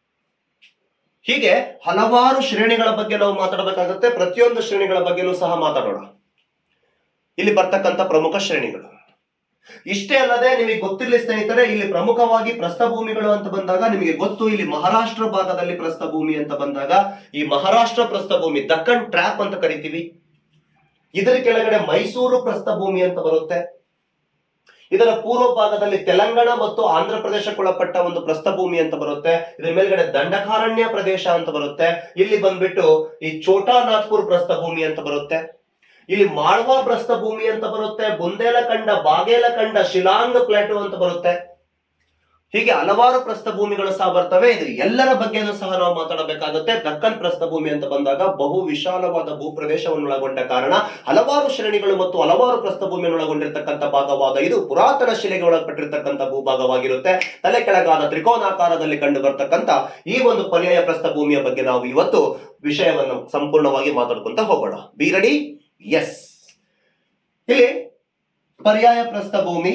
ಹೀಗೆ ಹಲವಾರು ಶ್ರೇಣಿಗಳ ಬಗ್ಗೆ ನಾವು ಮಾತಾಡಬೇಕಾಗುತ್ತೆ. ಪ್ರತಿಯೊಂದು ಶ್ರೇಣಿಗಳ ಬಗ್ಗೆನೂ ಸಹ ಮಾತಾಡೋಣ. ಇಲ್ಲಿ ಬರ್ತಕ್ಕಂಥ ಪ್ರಮುಖ ಶ್ರೇಣಿಗಳು ಇಷ್ಟೇ ಅಲ್ಲದೆ ನಿಮಗೆ ಗೊತ್ತಿರಲಿ ಸ್ನೇಹಿತರೆ, ಇಲ್ಲಿ ಪ್ರಮುಖವಾಗಿ ಪ್ರಸ್ಥಭೂಮಿಗಳು ಅಂತ ಬಂದಾಗ ನಿಮಗೆ ಗೊತ್ತು, ಇಲ್ಲಿ ಮಹಾರಾಷ್ಟ್ರ ಭಾಗದಲ್ಲಿ ಪ್ರಸ್ಥಭೂಮಿ ಅಂತ ಬಂದಾಗ ಈ ಮಹಾರಾಷ್ಟ್ರ ಪ್ರಸ್ಥಭೂಮಿ ದಕ್ಕನ್ ಟ್ರ್ಯಾಪ್ ಅಂತ ಕರಿತೀವಿ. ಇದರ ಕೆಳಗಡೆ ಮೈಸೂರು ಪ್ರಸ್ಥಭೂಮಿ ಅಂತ ಬರುತ್ತೆ. ಇದರ ಪೂರ್ವ ಭಾಗದಲ್ಲಿ ತೆಲಂಗಾಣ ಮತ್ತು ಆಂಧ್ರ ಪ್ರದೇಶಕ್ಕೊಳಪಟ್ಟ ಒಂದು ಪ್ರಸ್ಥಭೂಮಿ ಅಂತ ಬರುತ್ತೆ. ಇದರ ಮೇಲ್ಗಡೆ ದಂಡಕಾರಣ್ಯ ಪ್ರದೇಶ ಅಂತ ಬರುತ್ತೆ. ಇಲ್ಲಿ ಬಂದ್ಬಿಟ್ಟು ಈ ಛೋಟಾ ನಾಗ್ಪುರ್ ಪ್ರಸ್ಥಭೂಮಿ ಅಂತ ಬರುತ್ತೆ. ಇಲ್ಲಿ ಮಾಳ್ವಾ ಪ್ರಸ್ಥಭೂಮಿ ಅಂತ ಬರುತ್ತೆ. ಬುಂದೇಲಖಂಡ, ಬಾಗೇಲಖಂಡ, ಶಿಲಾಂಗ್ ಪ್ಲಾಟೋ ಅಂತ ಬರುತ್ತೆ. ಹೀಗೆ ಹಲವಾರು ಪ್ರಸ್ಥಭೂಮಿಗಳು ಸಹ ಬರ್ತವೆ. ಇದ್ರ ಎಲ್ಲರ ಬಗ್ಗೆನೂ ಸಹ ನಾವು ಮಾತಾಡಬೇಕಾಗುತ್ತೆ. ದಕ್ಕನ್ ಪ್ರಸ್ಥಭೂಮಿ ಅಂತ ಬಂದಾಗ ಬಹು ವಿಶಾಲವಾದ ಭೂಪ್ರದೇಶವನ್ನು ಒಳಗೊಂಡ ಕಾರಣ ಹಲವಾರು ಶ್ರೇಣಿಗಳು ಮತ್ತು ಹಲವಾರು ಪ್ರಸ್ಥಭೂಮಿಯನ್ನು ಒಳಗೊಂಡಿರ್ತಕ್ಕಂಥ ಭಾಗವಾದ ಇದು ಪುರಾತನ ಶಿಲೆಗೆ ಒಳಪಟ್ಟಿರ್ತಕ್ಕಂಥ ಭೂಭಾಗವಾಗಿರುತ್ತೆ. ತಲೆ ಕೆಳಗಾದ ತ್ರಿಕೋನಾಕಾರದಲ್ಲಿ ಕಂಡು ಬರ್ತಕ್ಕಂಥ ಈ ಒಂದು ಪರ್ಯಾಯ ಪ್ರಸ್ಥಭೂಮಿಯ ಬಗ್ಗೆ ನಾವು ಇವತ್ತು ವಿಷಯವನ್ನು ಸಂಪೂರ್ಣವಾಗಿ ಮಾತಾಡ್ಕೊಂತ ಹೋಗೋಣ. Be ready? ಎಸ್. ಇಲ್ಲಿ ಪರ್ಯಾಯ ಪ್ರಸ್ಥಭೂಮಿ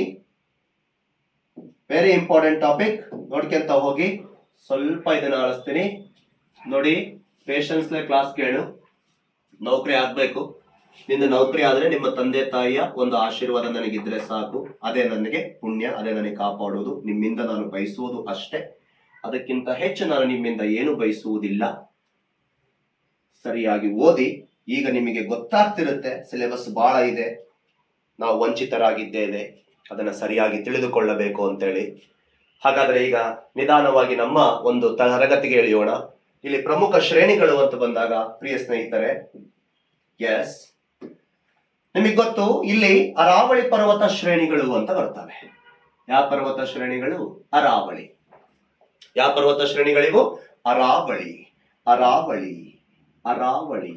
ವೆರಿ ಇಂಪಾರ್ಟೆಂಟ್ ಟಾಪಿಕ್, ನೋಡ್ಕೊಂತ ಹೋಗಿ. ಸ್ವಲ್ಪ ಇದನ್ನ ಅಳಿಸ್ತೀನಿ ನೋಡಿ. ಪೇಷನ್ಸ್ ಕ್ಲಾಸ್ ಕೇಳು. ನೌಕರಿ ಆಗ್ಬೇಕು. ನಿನ್ನ ನೌಕರಿ ಆದ್ರೆ ನಿಮ್ಮ ತಂದೆ ತಾಯಿಯ ಒಂದು ಆಶೀರ್ವಾದ ನನಗಿದ್ರೆ ಸಾಕು. ಅದೇ ನನಗೆ ಪುಣ್ಯ, ಅದೇ ನನಗೆ ಕಾಪಾಡೋದು. ನಿಮ್ಮಿಂದ ನಾನು ಬಯಸುವುದು ಅಷ್ಟೇ, ಅದಕ್ಕಿಂತ ಹೆಚ್ಚು ನಾನು ನಿಮ್ಮಿಂದ ಏನು ಬಯಸುವುದಿಲ್ಲ. ಸರಿಯಾಗಿ ಓದಿ. ಈಗ ನಿಮಗೆ ಗೊತ್ತಾಗ್ತಿರುತ್ತೆ ಸಿಲೆಬಸ್ ಬಹಳ ಇದೆ, ನಾವು ವಂಚಿತರಾಗಿದ್ದೇವೆ, ಅದನ್ನ ಸರಿಯಾಗಿ ತಿಳಿದುಕೊಳ್ಳಬೇಕು ಅಂತೇಳಿ. ಹಾಗಾದ್ರೆ ಈಗ ನಿಧಾನವಾಗಿ ನಮ್ಮ ಒಂದು ತರಗತಿಗೆ ಇಳಿಯೋಣ. ಇಲ್ಲಿ ಪ್ರಮುಖ ಶ್ರೇಣಿಗಳು ಅಂತ ಬಂದಾಗ ಪ್ರಿಯ ಸ್ನೇಹಿತರೆ, ಎಸ್, ನಿಮಗೆ ಗೊತ್ತು ಇಲ್ಲಿ ಅರಾವಳಿ ಪರ್ವತ ಶ್ರೇಣಿಗಳು ಅಂತ ಬರ್ತವೆ. ಯಾವ ಪರ್ವತ ಶ್ರೇಣಿಗಳು? ಅರಾವಳಿ. ಯಾವ ಪರ್ವತ ಶ್ರೇಣಿಗಳಿವು? ಅರಾವಳಿ, ಅರಾವಳಿ, ಅರಾವಳಿ,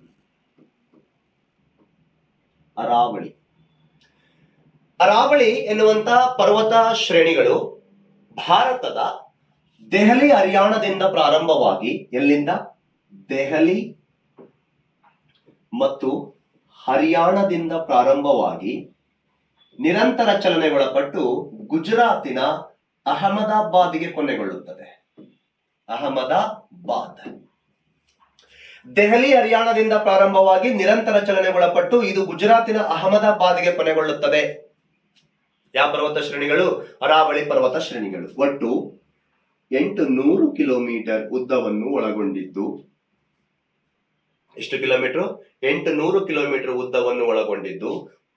ಅರಾವಳಿ. ಅರಾವಳಿ ಎನ್ನುವಂತ ಪರ್ವತ ಶ್ರೇಣಿಗಳು ಭಾರತದ ದೆಹಲಿ ಹರಿಯಾಣದಿಂದ ಪ್ರಾರಂಭವಾಗಿ, ಎಲ್ಲಿಂದ? ದೆಹಲಿ ಮತ್ತು ಹರಿಯಾಣದಿಂದ ಪ್ರಾರಂಭವಾಗಿ ನಿರಂತರ ಚಲನೆಗೊಳಪಟ್ಟು ಗುಜರಾತಿನ ಅಹಮದಾಬಾದ್ಗೆ ಕೊನೆಗೊಳ್ಳುತ್ತದೆ. ಅಹಮದಾಬಾದ್. ದೆಹಲಿ ಹರಿಯಾಣದಿಂದ ಪ್ರಾರಂಭವಾಗಿ ನಿರಂತರ ಚಲನೆಗೊಳಪಟ್ಟು ಇದು ಗುಜರಾತಿನ ಅಹಮದಾಬಾದ್ಗೆ ಕೊನೆಗೊಳ್ಳುತ್ತದೆ. ಯಾವ ಪರ್ವತ ಶ್ರೇಣಿಗಳು? ಅರಾವಳಿ ಪರ್ವತ ಶ್ರೇಣಿಗಳು. ಒಟ್ಟು 800 ಕಿಲೋಮೀಟರ್ ಉದ್ದವನ್ನು ಒಳಗೊಂಡಿದ್ದು, ಎಷ್ಟು ಕಿಲೋಮೀಟರ್? 800 ಕಿಲೋಮೀಟರ್ ಉದ್ದವನ್ನು ಒಳಗೊಂಡಿದ್ದು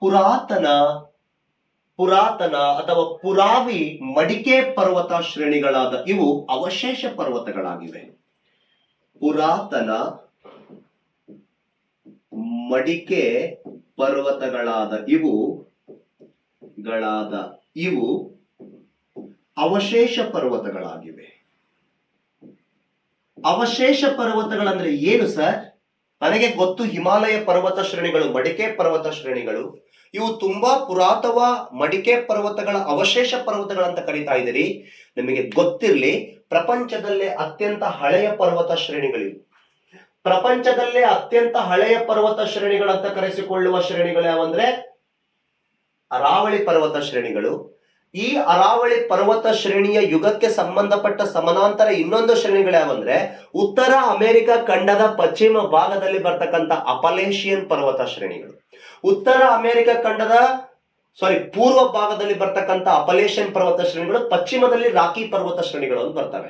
ಪುರಾತನ ಅಥವಾ ಪುರಾವಿ ಮಡಿಕೆ ಪರ್ವತ ಶ್ರೇಣಿಗಳಾದ ಇವು ಅವಶೇಷ ಪರ್ವತಗಳಾಗಿವೆ. ಪುರಾತನ ಮಡಿಕೆ ಪರ್ವತಗಳಾದ ಇವು ಅವಶೇಷ ಪರ್ವತಗಳಾಗಿವೆ. ಅವಶೇಷ ಪರ್ವತಗಳಂದ್ರೆ ಏನು ಸರ್? ನನಗೆ ಗೊತ್ತು ಹಿಮಾಲಯ ಪರ್ವತ ಶ್ರೇಣಿಗಳು, ಮಡಿಕೆ ಪರ್ವತ ಶ್ರೇಣಿಗಳು, ಇವು ತುಂಬಾ ಪುರಾತನ ಮಡಿಕೆ ಪರ್ವತಗಳ ಅವಶೇಷ ಪರ್ವತಗಳಂತ ಕರೀತಾ ಇದ್ದೀರಿ. ನಿಮಗೆ ಗೊತ್ತಿರಲಿ, ಪ್ರಪಂಚದಲ್ಲೇ ಅತ್ಯಂತ ಹಳೆಯ ಪರ್ವತ ಶ್ರೇಣಿಗಳಿವೆ. ಪ್ರಪಂಚದಲ್ಲೇ ಅತ್ಯಂತ ಹಳೆಯ ಪರ್ವತ ಶ್ರೇಣಿಗಳಂತ ಕರೆಸಿಕೊಳ್ಳುವ ಶ್ರೇಣಿಗಳು ಯಾವಂದ್ರೆ ಅರಾವಳಿ ಪರ್ವತ ಶ್ರೇಣಿಗಳು. ಈ ಅರಾವಳಿ ಪರ್ವತ ಶ್ರೇಣಿಯ ಯುಗಕ್ಕೆ ಸಂಬಂಧಪಟ್ಟ ಸಮಾನಾಂತರ ಇನ್ನೊಂದು ಶ್ರೇಣಿಗಳು ಯಾವಂದ್ರೆ ಉತ್ತರ ಅಮೆರಿಕ ಖಂಡದ ಪಶ್ಚಿಮ ಭಾಗದಲ್ಲಿ ಬರ್ತಕ್ಕಂಥ ಅಪಲೇಶಿಯನ್ ಪರ್ವತ ಶ್ರೇಣಿಗಳು. ಉತ್ತರ ಅಮೆರಿಕ ಖಂಡದ ಪೂರ್ವ ಭಾಗದಲ್ಲಿ ಬರ್ತಕ್ಕಂಥ ಅಪಲೇಶಿಯನ್ ಪರ್ವತ ಶ್ರೇಣಿಗಳು, ಪಶ್ಚಿಮದಲ್ಲಿ ರಾಕಿ ಪರ್ವತ ಶ್ರೇಣಿಗಳು ಅಂತ ಬರ್ತವೆ.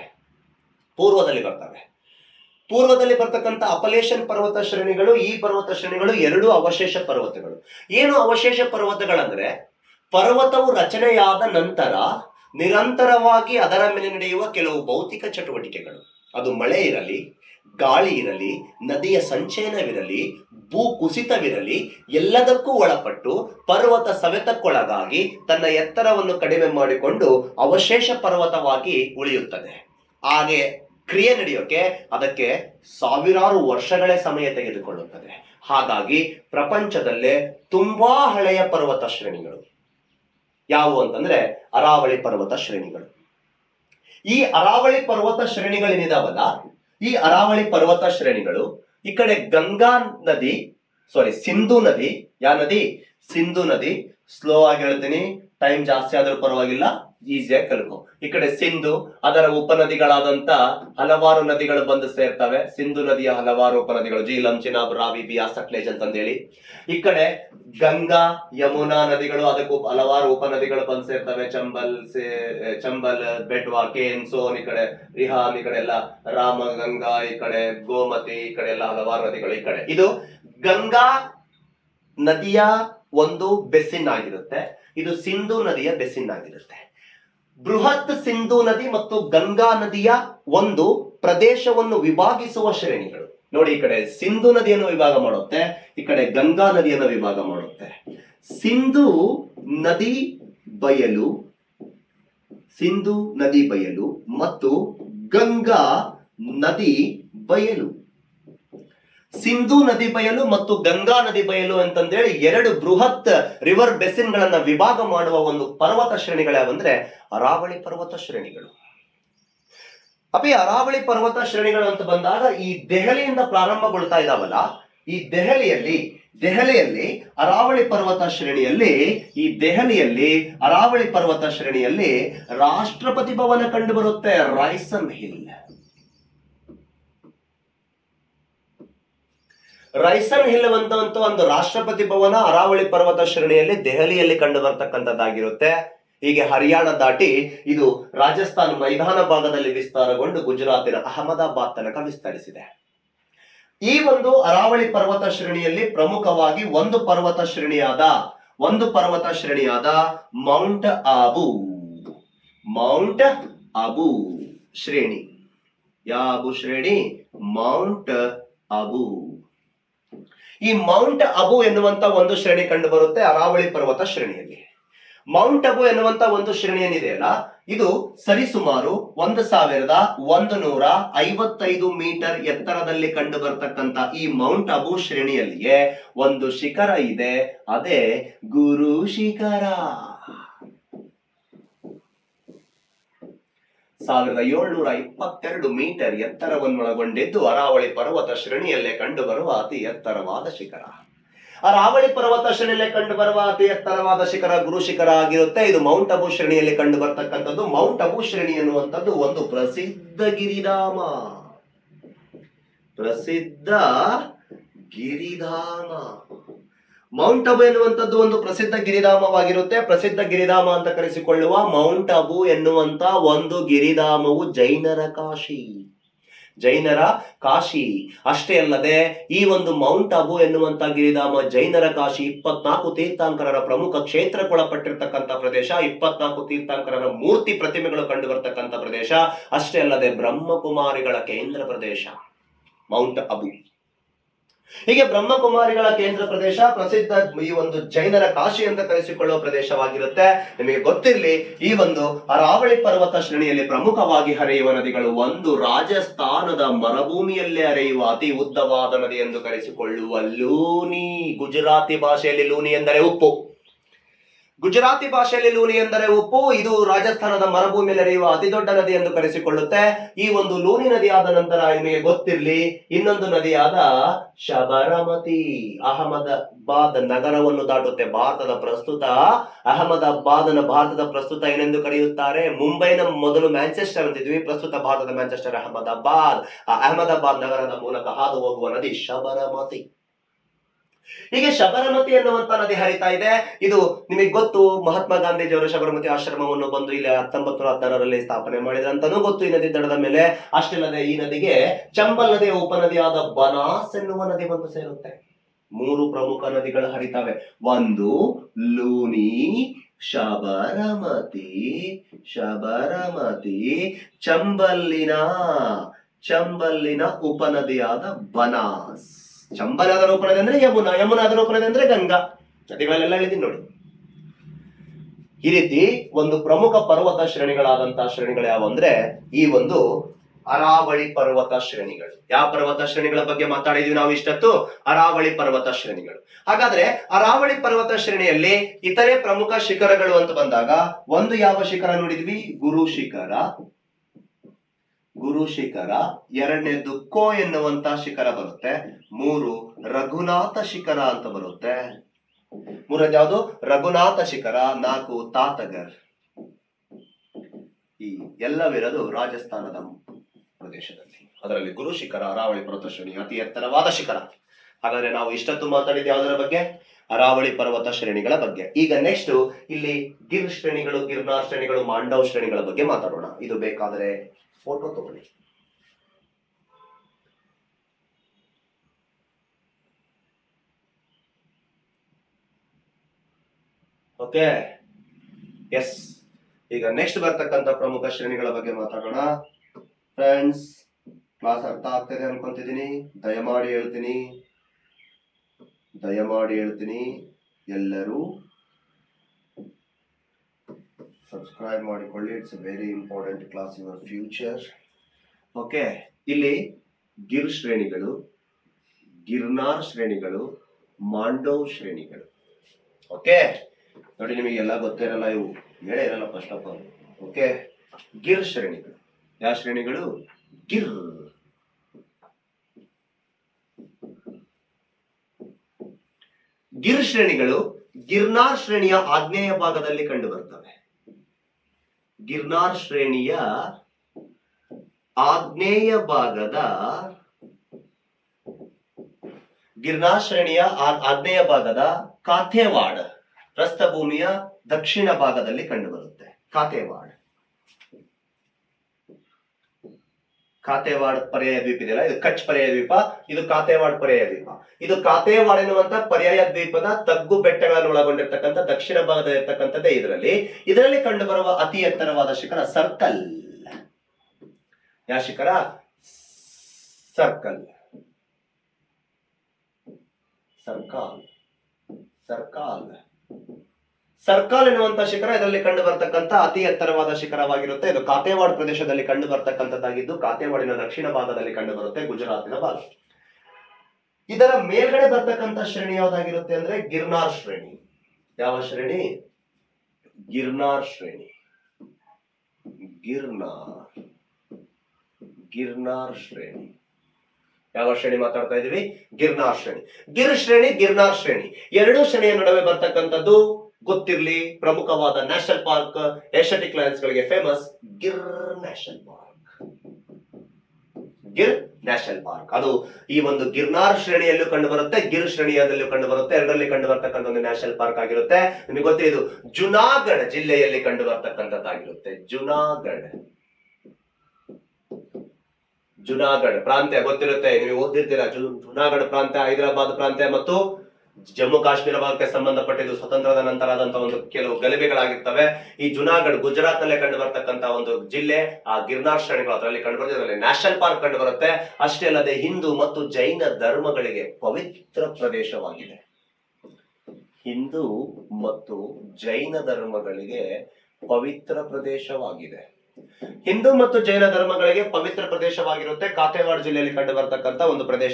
ಪೂರ್ವದಲ್ಲಿ ಬರ್ತಕ್ಕಂಥ ಅಪಲೇಶಿಯನ್ ಪರ್ವತ ಶ್ರೇಣಿಗಳು, ಈ ಪರ್ವತ ಶ್ರೇಣಿಗಳು ಎರಡು ಅವಶೇಷ ಪರ್ವತಗಳು. ಏನು ಅವಶೇಷ ಪರ್ವತಗಳಂದ್ರೆ ಪರ್ವತವು ರಚನೆಯಾದ ನಂತರ ನಿರಂತರವಾಗಿ ಅದರ ಮೇಲೆ ನಡೆಯುವ ಕೆಲವು ಭೌತಿಕ ಚಟುವಟಿಕೆಗಳು, ಅದು ಮಳೆ ಇರಲಿ, ಗಾಳಿ ಇರಲಿ, ನದಿಯ ಸಂಚಯನವಿರಲಿ, ಭೂ ಕುಸಿತವಿರಲಿ, ಎಲ್ಲದಕ್ಕೂ ಒಳಪಟ್ಟು ಪರ್ವತ ಸವೆತಕ್ಕೊಳಗಾಗಿ ತನ್ನ ಎತ್ತರವನ್ನು ಕಡಿಮೆ ಮಾಡಿಕೊಂಡು ಅವಶೇಷ ಪರ್ವತವಾಗಿ ಉಳಿಯುತ್ತದೆ. ಹಾಗೆ ಕ್ರಿಯೆ ನಡೆಯೋಕೆ ಅದಕ್ಕೆ ಸಾವಿರಾರು ವರ್ಷಗಳೇ ಸಮಯ ತೆಗೆದುಕೊಳ್ಳುತ್ತದೆ. ಹಾಗಾಗಿ ಪ್ರಪಂಚದಲ್ಲೇ ತುಂಬಾ ಹಳೆಯ ಪರ್ವತ ಶ್ರೇಣಿಗಳು ಯಾವುವು ಅಂತಂದ್ರೆ ಅರಾವಳಿ ಪರ್ವತ ಶ್ರೇಣಿಗಳು. ಈ ಅರಾವಳಿ ಪರ್ವತ ಶ್ರೇಣಿಗಳೇನಿದಾವಲ್ಲ, ಈ ಅರಾವಳಿ ಪರ್ವತ ಶ್ರೇಣಿಗಳು ಈ ಕಡೆ ಗಂಗಾ ನದಿ, ಸಿಂಧು ನದಿ, ಯಾವ ನದಿ? ಸಿಂಧು ನದಿ. ಸ್ಲೋ ಆಗಿ ಹೇಳ್ತೀನಿ, ಟೈಮ್ ಜಾಸ್ತಿ ಆದ್ರೂ ಪರವಾಗಿಲ್ಲ, ಈಸಿಯಾಗಿ ಕಲ್ಕೊ. ಈ ಕಡೆ ಸಿಂಧು, ಅದರ ಉಪನದಿಗಳಾದಂತ ಹಲವಾರು ನದಿಗಳು ಬಂದು ಸೇರ್ತವೆ. ಸಿಂಧು ನದಿಯ ಹಲವಾರು ಉಪನದಿಗಳು, ಜೀಲಂ, ಚಿನಾಬ್, ರಾವಿ, ಬಿಯಾಸ್, ಸಟ್ಲೇಜ್ ಅಂತಂದೇಳಿ. ಈ ಕಡೆ ಗಂಗಾ, ಯಮುನಾ ನದಿಗಳು, ಅದಕ್ಕೂ ಹಲವಾರು ಉಪನದಿಗಳು ಬಂದು ಸೇರ್ತವೆ. ಚಂಬಲ್, ಬೆಟ್ವಾ, ಕೇನ್, ಸೋನ್, ಈ ಕಡೆ ರಿಹಾನ್, ಈ ಕಡೆ ಎಲ್ಲ ರಾಮ ಗಂಗಾ, ಈ ಕಡೆ ಗೋಮತಿ, ಈ ಕಡೆ ಎಲ್ಲ ಹಲವಾರು ನದಿಗಳು. ಈ ಕಡೆ ಇದು ಗಂಗಾ ನದಿಯ ಒಂದು ಬೆಸಿನ್ ಆಗಿರುತ್ತೆ, ಇದು ಸಿಂಧು ನದಿಯ ಬೆಸಿನ್ ಆಗಿರುತ್ತೆ. ಬೃಹತ್ ಸಿಂಧು ನದಿ ಮತ್ತು ಗಂಗಾ ನದಿಯ ಒಂದು ಪ್ರದೇಶವನ್ನು ವಿಭಾಗಿಸುವ ಶ್ರೇಣಿಗಳು ನೋಡಿ. ಈ ಕಡೆ ಸಿಂಧು ನದಿಯನ್ನು ವಿಭಾಗ ಮಾಡುತ್ತೆ, ಈ ಕಡೆ ಗಂಗಾ ನದಿಯನ್ನು ವಿಭಾಗ ಮಾಡುತ್ತೆ. ಸಿಂಧು ನದಿ ಬಯಲು ಮತ್ತು ಗಂಗಾ ನದಿ ಬಯಲು. ಸಿಂಧು ನದಿ ಬಯಲು ಮತ್ತು ಗಂಗಾ ನದಿ ಬಯಲು ಅಂತಂದೇಳಿ ಎರಡು ಬೃಹತ್ ರಿವರ್ ಬೆಸಿನ್ ಗಳನ್ನ ವಿಭಾಗ ಮಾಡುವ ಒಂದು ಪರ್ವತ ಶ್ರೇಣಿಗಳು ಯಾವಂದ್ರೆ ಅರಾವಳಿ ಪರ್ವತ ಶ್ರೇಣಿಗಳು. ಅಪಿ ಅರಾವಳಿ ಪರ್ವತ ಶ್ರೇಣಿಗಳು ಅಂತ ಬಂದಾಗ ಈ ದೆಹಲಿಯಿಂದ ಪ್ರಾರಂಭಗೊಳ್ತಾ ಇದಾವಲ್ಲ, ಈ ದೆಹಲಿಯಲ್ಲಿ ಅರಾವಳಿ ಪರ್ವತ ಶ್ರೇಣಿಯಲ್ಲಿ ರಾಷ್ಟ್ರಪತಿ ಭವನ ಕಂಡು ಬರುತ್ತೆ, ರೈಸನ್ ಹಿಲ್. ರೈಸನ್ ಹಿಲ್ ಅಂತ ಒಂದು ರಾಷ್ಟ್ರಪತಿ ಭವನ ಅರಾವಳಿ ಪರ್ವತ ಶ್ರೇಣಿಯಲ್ಲಿ ದೆಹಲಿಯಲ್ಲಿ ಕಂಡು ಬರ್ತಕ್ಕಂಥದ್ದಾಗಿರುತ್ತೆ. ಹೀಗೆ ಹರಿಯಾಣ ದಾಟಿ ಇದು ರಾಜಸ್ಥಾನ ಮೈದಾನ ಭಾಗದಲ್ಲಿ ವಿಸ್ತಾರಗೊಂಡು ಗುಜರಾತಿನ ಅಹಮದಾಬಾದ್ ತನಕ ವಿಸ್ತರಿಸಿದೆ. ಈ ಒಂದು ಅರಾವಳಿ ಪರ್ವತ ಶ್ರೇಣಿಯಲ್ಲಿ ಪ್ರಮುಖವಾಗಿ ಒಂದು ಪರ್ವತ ಶ್ರೇಣಿಯಾದ ಒಂದು ಪರ್ವತ ಶ್ರೇಣಿಯಾದ ಮೌಂಟ್ ಆಬು. ಮೌಂಟ್ ಅಬು ಶ್ರೇಣಿ. ಯಾವ ಶ್ರೇಣಿ? ಮೌಂಟ್ ಅಬು. ಈ ಮೌಂಟ್ ಅಬು ಎನ್ನುವಂತ ಒಂದು ಶ್ರೇಣಿ ಕಂಡು ಬರುತ್ತೆ ಅರಾವಳಿ ಪರ್ವತ ಶ್ರೇಣಿಯಲ್ಲಿ. ಮೌಂಟ್ ಅಬು ಎನ್ನುವಂತ ಒಂದು ಶ್ರೇಣಿ ಏನಿದೆಯಲ್ಲ, ಇದು ಸರಿಸುಮಾರು 1155 ಮೀಟರ್ ಎತ್ತರದಲ್ಲಿ ಕಂಡು ಬರ್ತಕ್ಕಂತ ಈ ಮೌಂಟ್ ಅಬು ಶ್ರೇಣಿಯಲ್ಲಿಯೇ ಒಂದು ಶಿಖರ ಇದೆ, ಅದೇ ಗುರು ಶಿಖರ. 1722 ಮೀಟರ್ ಎತ್ತರವನ್ನೊಳಗೊಂಡಿದ್ದು ಅರಾವಳಿ ಪರ್ವತ ಶ್ರೇಣಿಯಲ್ಲೇ ಕಂಡುಬರುವ ಅತಿ ಎತ್ತರವಾದ ಶಿಖರ. ಅರಾವಳಿ ಪರ್ವತ ಶ್ರೇಣಿಯಲ್ಲೇ ಕಂಡುಬರುವ ಅತಿ ಎತ್ತರವಾದ ಶಿಖರ ಗುರು ಶಿಖರ ಆಗಿರುತ್ತೆ. ಇದು ಮೌಂಟ್ ಅಬು ಶ್ರೇಣಿಯಲ್ಲಿ ಕಂಡು ಬರ್ತಕ್ಕಂಥದ್ದು. ಮೌಂಟ್ ಅಬು ಶ್ರೇಣಿ ಎನ್ನುವಂಥದ್ದು ಒಂದು ಪ್ರಸಿದ್ಧ ಗಿರಿಧಾಮ. ಪ್ರಸಿದ್ಧ ಗಿರಿಧಾಮ. ಮೌಂಟ್ ಅಬು ಎನ್ನುವಂಥದ್ದು ಒಂದು ಪ್ರಸಿದ್ಧ ಗಿರಿಧಾಮವಾಗಿರುತ್ತೆ. ಪ್ರಸಿದ್ಧ ಗಿರಿಧಾಮ ಅಂತ ಕರೆಸಿಕೊಳ್ಳುವ ಮೌಂಟ್ ಅಬು ಎನ್ನುವಂತ ಒಂದು ಗಿರಿಧಾಮವು ಜೈನರ ಕಾಶಿ. ಜೈನರ ಕಾಶಿ ಅಷ್ಟೇ ಅಲ್ಲದೆ ಈ ಒಂದು ಮೌಂಟ್ ಅಬು ಎನ್ನುವಂತ ಗಿರಿಧಾಮ ಜೈನರ ಕಾಶಿ 24 ತೀರ್ಥಂಕರರ ಪ್ರಮುಖ ಕ್ಷೇತ್ರಕ್ಕೊಳಪಟ್ಟಿರ್ತಕ್ಕಂಥ ಪ್ರದೇಶ. 24 ತೀರ್ಥಂಕರರ ಮೂರ್ತಿ ಪ್ರತಿಮೆಗಳು ಕಂಡು ಬರ್ತಕ್ಕಂಥ ಪ್ರದೇಶ. ಅಷ್ಟೇ ಅಲ್ಲದೆ ಬ್ರಹ್ಮಕುಮಾರಿಗಳ ಕೇಂದ್ರ ಪ್ರದೇಶ ಮೌಂಟ್ ಅಬು. ಹೀಗೆ ಬ್ರಹ್ಮಕುಮಾರಿಗಳ ಕೇಂದ್ರ ಪ್ರದೇಶ, ಪ್ರಸಿದ್ಧ ಈ ಒಂದು ಜೈನರ ಕಾಶಿ ಅಂತ ಕರೆಸಿಕೊಳ್ಳುವ ಪ್ರದೇಶವಾಗಿರುತ್ತೆ. ನಿಮಗೆ ಗೊತ್ತಿರಲಿ, ಈ ಒಂದು ಅರಾವಳಿ ಪರ್ವತ ಶ್ರೇಣಿಯಲ್ಲಿ ಪ್ರಮುಖವಾಗಿ ಹರಿಯುವ ನದಿಗಳು, ಒಂದು ರಾಜಸ್ಥಾನದ ಮರುಭೂಮಿಯಲ್ಲೇ ಹರಿಯುವ ಅತಿ ಉದ್ದವಾದ ನದಿ ಎಂದು ಕರೆಸಿಕೊಳ್ಳುವ ಲೂನಿ. ಗುಜರಾತಿ ಭಾಷೆಯಲ್ಲಿ ಲೂನಿ ಎಂದರೆ ಉಪ್ಪು. ಗುಜರಾತಿ ಭಾಷೆಯಲ್ಲಿ ಲೂನಿ ಎಂದರೆ ಉಪ್ಪು. ಇದು ರಾಜಸ್ಥಾನದ ಮರುಭೂಮಿಯಲ್ಲಿ ಹರಿಯುವ ಅತಿ ದೊಡ್ಡ ನದಿ ಎಂದು ಕರೆಸಿಕೊಳ್ಳುತ್ತೆ. ಈ ಒಂದು ಲೂನಿ ನದಿಯಾದ ನಂತರ ನಿಮಗೆ ಗೊತ್ತಿರಲಿ, ಇನ್ನೊಂದು ನದಿಯಾದ ಶಬರಮತಿ ಅಹಮದಾಬಾದ್ ನಗರವನ್ನು ದಾಟುತ್ತೆ. ಭಾರತದ ಪ್ರಸ್ತುತ ಭಾರತದ ಪ್ರಸ್ತುತ ಏನೆಂದು ಕರೆಯುತ್ತಾರೆ? ಮುಂಬೈನ ಮೊದಲು ಮ್ಯಾಂಚೆಸ್ಟರ್ ಅಂತಿದ್ವಿ, ಪ್ರಸ್ತುತ ಭಾರತದ ಮ್ಯಾಂಚೆಸ್ಟರ್ ಅಹಮದಾಬಾದ್. ಅಹಮದಾಬಾದ್ ನಗರದ ಮೂಲಕ ಹಾದು ಹೋಗುವ ನದಿ ಶಬರಮತಿ. ಹೀಗೆ ಶಬರಮತಿ ಎನ್ನುವಂತ ನದಿ ಹರಿತಾ ಇದೆ. ಇದು ನಿಮಗೆ ಗೊತ್ತು, ಮಹಾತ್ಮ ಗಾಂಧೀಜಿಯವರು ಶಬರಮತಿ ಆಶ್ರಮವನ್ನು ಬಂದು ಇಲ್ಲಿ 1916ರಲ್ಲಿ ಸ್ಥಾಪನೆ ಮಾಡಿದ್ರಂತಾನೂ ಗೊತ್ತು ಈ ನದಿ ದಡದ ಮೇಲೆ. ಅಷ್ಟಲ್ಲದೆ ಈ ನದಿಗೆ ಚಂಬಲ್ ನದಿಯ ಉಪನದಿಯಾದ ಬನಾಸ್ ಎನ್ನುವ ನದಿ ಬಂದು ಸೇರುತ್ತೆ. 3 ಪ್ರಮುಖ ನದಿಗಳು ಹರಿತಾವೆ. ಒಂದು ಲೂನಿ, ಶಬರಮತಿ. ಚಂಬಲ್ಲಿನ ಉಪನದಿಯಾದ ಬನಾಸ್. ಚಂಬಲ್ ಅದರ ಉಪನದಿ ಅಂದ್ರೆ ಯಮುನಾ, ಯಮುನಾ ಅದರ ಉಪನದಿ ಅಂದ್ರೆ ಗಂಗಾ. ನದಿಗಳೆಲ್ಲ ಹೇಳಿದೀನಿ ನೋಡಿ. ಈ ರೀತಿ ಒಂದು ಪ್ರಮುಖ ಪರ್ವತ ಶ್ರೇಣಿಗಳಾದಂತಹ ಶ್ರೇಣಿಗಳು ಯಾವ ಅಂದ್ರೆ ಈ ಒಂದು ಅರಾವಳಿ ಪರ್ವತ ಶ್ರೇಣಿಗಳು. ಯಾವ ಪರ್ವತ ಶ್ರೇಣಿಗಳ ಬಗ್ಗೆ ಮಾತಾಡಿದ್ವಿ ನಾವು ಇಷ್ಟೊತ್ತು? ಅರಾವಳಿ ಪರ್ವತ ಶ್ರೇಣಿಗಳು. ಹಾಗಾದ್ರೆ ಅರಾವಳಿ ಪರ್ವತ ಶ್ರೇಣಿಯಲ್ಲಿ ಇತರೆ ಪ್ರಮುಖ ಶಿಖರಗಳು ಅಂತ ಬಂದಾಗ, ಒಂದು ಯಾವ ಶಿಖರ ನೋಡಿದ್ವಿ? ಗುರು ಶಿಖರ. ಎರಡನೇದು ಕೋ ಎನ್ನುವಂತ ಶಿಖರ ಬರುತ್ತೆ. 3 ರಘುನಾಥ ಶಿಖರ ಅಂತ ಬರುತ್ತೆ. 3 ಯಾವುದು? ರಘುನಾಥ ಶಿಖರ. 4 ತಾತಗರ್. ಈ ಎಲ್ಲವಿರೋದು ರಾಜಸ್ಥಾನದ ಪ್ರದೇಶದಲ್ಲಿ. ಅದರಲ್ಲಿ ಗುರು ಶಿಖರ ಅರಾವಳಿ ಪರ್ವತ ಶ್ರೇಣಿ ಅತಿ ಎತ್ತರವಾದ ಶಿಖರ. ಹಾಗಾದ್ರೆ ನಾವು ಇಷ್ಟೊತ್ತು ಮಾತಾಡಿದ ಯಾವುದರ ಬಗ್ಗೆ? ಅರಾವಳಿ ಪರ್ವತ ಶ್ರೇಣಿಗಳ ಬಗ್ಗೆ. ಈಗ ನೆಕ್ಸ್ಟ್ ಇಲ್ಲಿ ಗಿರ್ ಶ್ರೇಣಿಗಳು, ಗಿರ್ನಾರ್ ಶ್ರೇಣಿಗಳು, ಮಾಂಡವ್ ಶ್ರೇಣಿಗಳ ಬಗ್ಗೆ ಮಾತಾಡೋಣ. ಇದು ಬೇಕಾದರೆ ಫೋಟೋ ತಗೊಳ್ಳಿ. Okay, S. ಈಗ ನೆಕ್ಸ್ಟ್ ಬರ್ತಕ್ಕಂಥ ಪ್ರಮುಖ ಶ್ರೇಣಿಗಳ ಬಗ್ಗೆ ಮಾತಾಡೋಣ. ಫ್ರೆಂಡ್ಸ್, ಕ್ಲಾಸ್ ಅರ್ಥ ಆಗ್ತದೆ ಅನ್ಕೊಂತಿದ್ದೀನಿ. ದಯಮಾಡಿ ಹೇಳ್ತೀನಿ, ಎಲ್ಲರೂ ಸಬ್ಸ್ಕ್ರೈಬ್ ಮಾಡಿಕೊಳ್ಳಿ. It's very important class, your future. Okay, ಇಲ್ಲಿ ಗಿರ್ ಶ್ರೇಣಿಗಳು, ಗಿರ್ನಾರ್ ಶ್ರೇಣಿಗಳು, ಮಾಂಡವ್ ಶ್ರೇಣಿಗಳು. ಓಕೆ ನೋಡಿ, ನಿಮಗೆ ಎಲ್ಲ ಗೊತ್ತಿರಲ್ಲ, ಇವು ಹೇಳೇ ಇರಲ್ಲ first of all. Okay, Gir ಶ್ರೇಣಿಗಳು. ಯಾವ ಶ್ರೇಣಿಗಳು? ಗಿರ್ ಶ್ರೇಣಿಗಳು ಗಿರ್ನಾರ್ ಶ್ರೇಣಿಯ ಆಗ್ನೇಯ ಭಾಗದಲ್ಲಿ ಕಂಡು ಬರ್ತವೆ. ಗಿರ್ನಾರ್ ಶ್ರೇಣಿಯ ಆಗ್ನೇಯ ಭಾಗದ ಕಾಥೇವಾಡ್ ಪ್ರಸ್ಥಭೂಮಿಯ ದಕ್ಷಿಣ ಭಾಗದಲ್ಲಿ ಕಂಡು ಬರುತ್ತೆ. ಕಾತೆವಾಡ್ ಪರ್ಯಾಯ ದ್ವೀಪ ಇದೆಯಲ್ಲ, ಇದು ಕಚ್ ಪರ್ಯಾಯ ದ್ವೀಪ, ಇದು ಕಾತೆವಾಡ್ ಪರ್ಯಾಯ ದ್ವೀಪ. ಇದು ಕಾತೆವಾಡ್ ಎನ್ನುವಂತ ಪರ್ಯಾಯ ದ್ವೀಪದ ತಗ್ಗು ಬೆಟ್ಟಗಳನ್ನು ಒಳಗೊಂಡಿರ್ತಕ್ಕಂಥ ದಕ್ಷಿಣ ಭಾಗದಲ್ಲಿ ಇರ್ತಕ್ಕಂಥದ್ದೇ ಇದರಲ್ಲಿ ಕಂಡು ಬರುವ ಅತಿ ಎತ್ತರವಾದ ಶಿಖರ ಸರ್ಕಲ್. ಯಾವ ಶಿಖರ? ಸರ್ಕಲ್. ಸರ್ಕಾಲ್ ಸರ್ಕಾಲ್ ಸರ್ಕಾಲ್ ಎನ್ನುವಂತ ಶಿಖರ ಇದರಲ್ಲಿ ಕಂಡು ಬರ್ತಕ್ಕಂಥ ಅತಿ ಎತ್ತರವಾದ ಶಿಖರವಾಗಿರುತ್ತೆ. ಇದು ಕಾತೆವಾಡ್ ಪ್ರದೇಶದಲ್ಲಿ ಕಂಡು ಬರ್ತಕ್ಕಂಥದ್ದಾಗಿದ್ದು ಕಾತೆವಾಡಿನ ದಕ್ಷಿಣ ಭಾಗದಲ್ಲಿ ಕಂಡು ಬರುತ್ತೆ, ಗುಜರಾತಿನ ಭಾಗ. ಇದರ ಮೇಲ್ಗಡೆ ಬರ್ತಕ್ಕಂಥ ಶ್ರೇಣಿ ಯಾವ್ದಾಗಿರುತ್ತೆ ಅಂದ್ರೆ ಗಿರ್ನಾರ್ ಶ್ರೇಣಿ. ಯಾವ ಶ್ರೇಣಿ? ಗಿರ್ನಾರ್ ಶ್ರೇಣಿ. ಗಿರ್ನಾರ್ ಶ್ರೇಣಿ. ಯಾವ ಶ್ರೇಣಿ ಮಾತಾಡ್ತಾ ಇದೀವಿ? ಗಿರ್ನಾರ್ ಶ್ರೇಣಿ. ಗಿರ್ನಾರ್ ಶ್ರೇಣಿ ಎರಡೂ ಶ್ರೇಣಿಯ ನಡುವೆ ಬರ್ತಕ್ಕಂಥದ್ದು ಗೊತ್ತಿರ್ಲಿ, ಪ್ರಮುಖವಾದ ನ್ಯಾಷನಲ್ ಪಾರ್ಕ್, ಏಷ್ಯಾಟಿಕ್ ಲಯನ್ಸ್ ಗಳಿಗೆ famous Gir national park. Gir national park ಅದು ಈ ಒಂದು ಗಿರ್ನಾರ್ ಶ್ರೇಣಿಯಲ್ಲೂ ಕಂಡು ಬರುತ್ತೆ, ಗಿರ್ ಶ್ರೇಣಿಯಲ್ಲೂ ಕಂಡು ಬರುತ್ತೆ. ಎರಡರಲ್ಲಿ ಕಂಡು ಬರ್ತಕ್ಕಂಥ ಒಂದು ನ್ಯಾಷನಲ್ ಪಾರ್ಕ್ ಆಗಿರುತ್ತೆ. ನಿಮಗೆ ಗೊತ್ತೇ, ಇದು ಜುನಾಗಢ ಜಿಲ್ಲೆಯಲ್ಲಿ ಕಂಡು ಬರ್ತಕ್ಕಂಥದ್ದಾಗಿರುತ್ತೆ. ಜುನಾಗಢ ಪ್ರಾಂತ್ಯ ಗೊತ್ತಿರುತ್ತೆ, ನೀವು ಓದಿರ್ತೀರಾ. ಜುನಾಗಢ ಪ್ರಾಂತ್ಯ ಹೈದರಾಬಾದ್ ಪ್ರಾಂತ್ಯ ಮತ್ತು ಜಮ್ಮು ಕಾಶ್ಮೀರ ಭಾಗಕ್ಕೆ ಸಂಬಂಧಪಟ್ಟಿದ್ದು ಸ್ವತಂತ್ರದ ನಂತರ ಆದಂತಹ ಒಂದು ಕೆಲವು ಗಲಭೆಗಳಾಗಿರ್ತವೆ. ಈ ಜುನಾಗಢ ಗುಜರಾತ್ ನಲ್ಲೇ ಕಂಡು ಬರ್ತಕ್ಕಂಥ ಒಂದು ಜಿಲ್ಲೆ. ಆ ಗಿರ್ನಾರ್ ಶ್ರೇಣಿಗಳು ಅದರಲ್ಲಿ ಕಂಡು ಬರುತ್ತೆ, ಅದರಲ್ಲಿ ನ್ಯಾಷನಲ್ ಪಾರ್ಕ್ ಕಂಡು ಬರುತ್ತೆ. ಅಷ್ಟೇ ಅಲ್ಲದೆ ಹಿಂದೂ ಮತ್ತು ಜೈನ ಧರ್ಮಗಳಿಗೆ ಪವಿತ್ರ ಪ್ರದೇಶವಾಗಿದೆ. ಹಿಂದೂ ಮತ್ತು ಜೈನ ಧರ್ಮಗಳಿಗೆ ಪವಿತ್ರ ಪ್ರದೇಶವಾಗಿದೆ. ಹಿಂದೂ ಮತ್ತು ಜೈನ ಧರ್ಮಗಳಿಗೆ ಪವಿತ್ರ ಪ್ರದೇಶವಾಗಿರುತ್ತೆ. ಕಾತೆವಾಡ್ ಜಿಲ್ಲೆಯಲ್ಲಿ ಕಂಡು ಬರ್ತಕ್ಕಂಥ ಒಂದು ಪ್ರದೇಶ,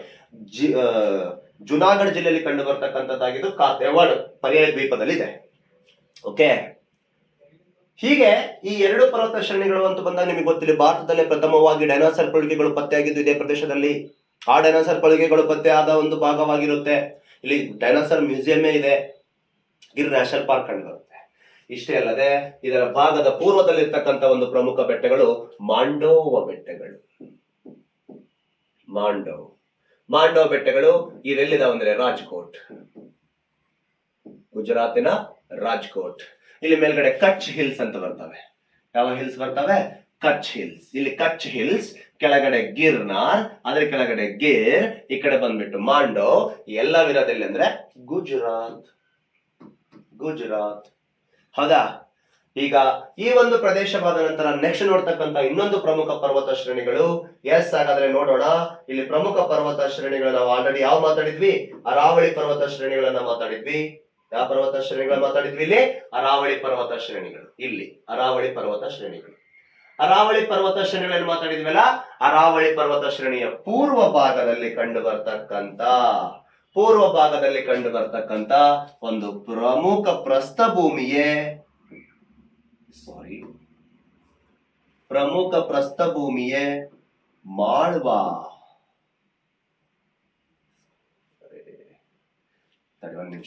ಜುನಾಗಢ ಜಿಲ್ಲೆಯಲ್ಲಿ ಕಂಡು ಬರ್ತಕ್ಕಂಥದ್ದಾಗಿದ್ದು ಕಾತೆವಾಡ್ ಪರ್ಯಾಯ ದ್ವೀಪದಲ್ಲಿದೆ. ಓಕೆ, ಹೀಗೆ ಈ ಎರಡು ಪರ್ವತ ಶ್ರೇಣಿಗಳು ಅಂತ ಬಂದಾಗ ನಿಮಗೆ ಗೊತ್ತಿಲ್ಲ, ಭಾರತದಲ್ಲೇ ಪ್ರಥಮವಾಗಿ ಡೈನೋಸಾರ್ ಪಳಿಗೆಗಳು ಪತ್ತೆಯಾಗಿದ್ದು ಇದೇ ಪ್ರದೇಶದಲ್ಲಿ. ಆ ಡೈನೋಸಾರ್ ಪಳಿಗೆಗಳು ಪತ್ತೆ ಆದ ಒಂದು ಭಾಗವಾಗಿರುತ್ತೆ. ಇಲ್ಲಿ ಡೈನೋಸಾರ್ ಮ್ಯೂಸಿಯಂ ಇದೆ. ಗಿರ್ ನ್ಯಾಷನಲ್ ಪಾರ್ಕ್ ಕಂಡು ಬರುತ್ತೆ. ಇಷ್ಟೇ ಅಲ್ಲದೆ ಇದರ ಭಾಗದ ಪೂರ್ವದಲ್ಲಿರ್ತಕ್ಕಂಥ ಒಂದು ಪ್ರಮುಖ ಬೆಟ್ಟಗಳು ಮಾಂಡೋವ ಬೆಟ್ಟಗಳು. ಮಾಂಡೋವ್ ಬೆಟ್ಟಗಳು ಇವೆಲ್ಲಿದಾವೆ ಅಂದ್ರೆ ರಾಜ್ಕೋಟ್, ಗುಜರಾತಿನ ರಾಜ್ಕೋಟ್. ಇಲ್ಲಿ ಮೇಲ್ಗಡೆ ಕಚ್ ಹಿಲ್ಸ್ ಅಂತ ಬರ್ತವೆ. ಯಾವ ಹಿಲ್ಸ್ ಬರ್ತವೆ? ಕಚ್ ಹಿಲ್ಸ್. ಇಲ್ಲಿ ಕಚ್ ಹಿಲ್ಸ್, ಕೆಳಗಡೆ ಗಿರ್ನಾರ್, ಅದ್ರ ಕೆಳಗಡೆ ಗಿರ್, ಈ ಕಡೆ ಬಂದ್ಬಿಟ್ಟು ಮಾಂಡೋವ್. ಎಲ್ಲವಿರೋದಿಲ್ಲ ಅಂದ್ರೆ ಗುಜರಾತ್. ಹೌದಾ? ಈಗ ಈ ಒಂದು ಪ್ರದೇಶವಾದ ನಂತರ ನೆಕ್ಸ್ಟ್ ನೋಡ್ತಕ್ಕಂಥ ಇನ್ನೊಂದು ಪ್ರಮುಖ ಪರ್ವತ ಶ್ರೇಣಿಗಳು. ಎಸ್, ಹಾಗಾದ್ರೆ ನೋಡೋಣ. ಇಲ್ಲಿ ಪ್ರಮುಖ ಪರ್ವತ ಶ್ರೇಣಿಗಳು ನಾವು ಆಲ್ರೆಡಿ ಯಾವ ಮಾತಾಡಿದ್ವಿ? ಅರಾವಳಿ ಪರ್ವತ ಶ್ರೇಣಿಗಳನ್ನ ಮಾತಾಡಿದ್ವಿ. ಯಾವ ಪರ್ವತ ಶ್ರೇಣಿಗಳ ಮಾತಾಡಿದ್ವಿ? ಇಲ್ಲಿ ಅರಾವಳಿ ಪರ್ವತ ಶ್ರೇಣಿಗಳು. ಇಲ್ಲಿ ಅರಾವಳಿ ಪರ್ವತ ಶ್ರೇಣಿಗಳು ಮಾತಾಡಿದ್ವಲ್ಲ. ಅರಾವಳಿ ಪರ್ವತ ಶ್ರೇಣಿಯ ಪೂರ್ವ ಭಾಗದಲ್ಲಿ ಕಂಡು ಬರ್ತಕ್ಕಂಥ ಒಂದು ಪ್ರಮುಖ ಪ್ರಸ್ಥಭೂಮಿಯೇ ಮಾಳ್ವಾ. ಒಂದು ನಿಮಿಷ.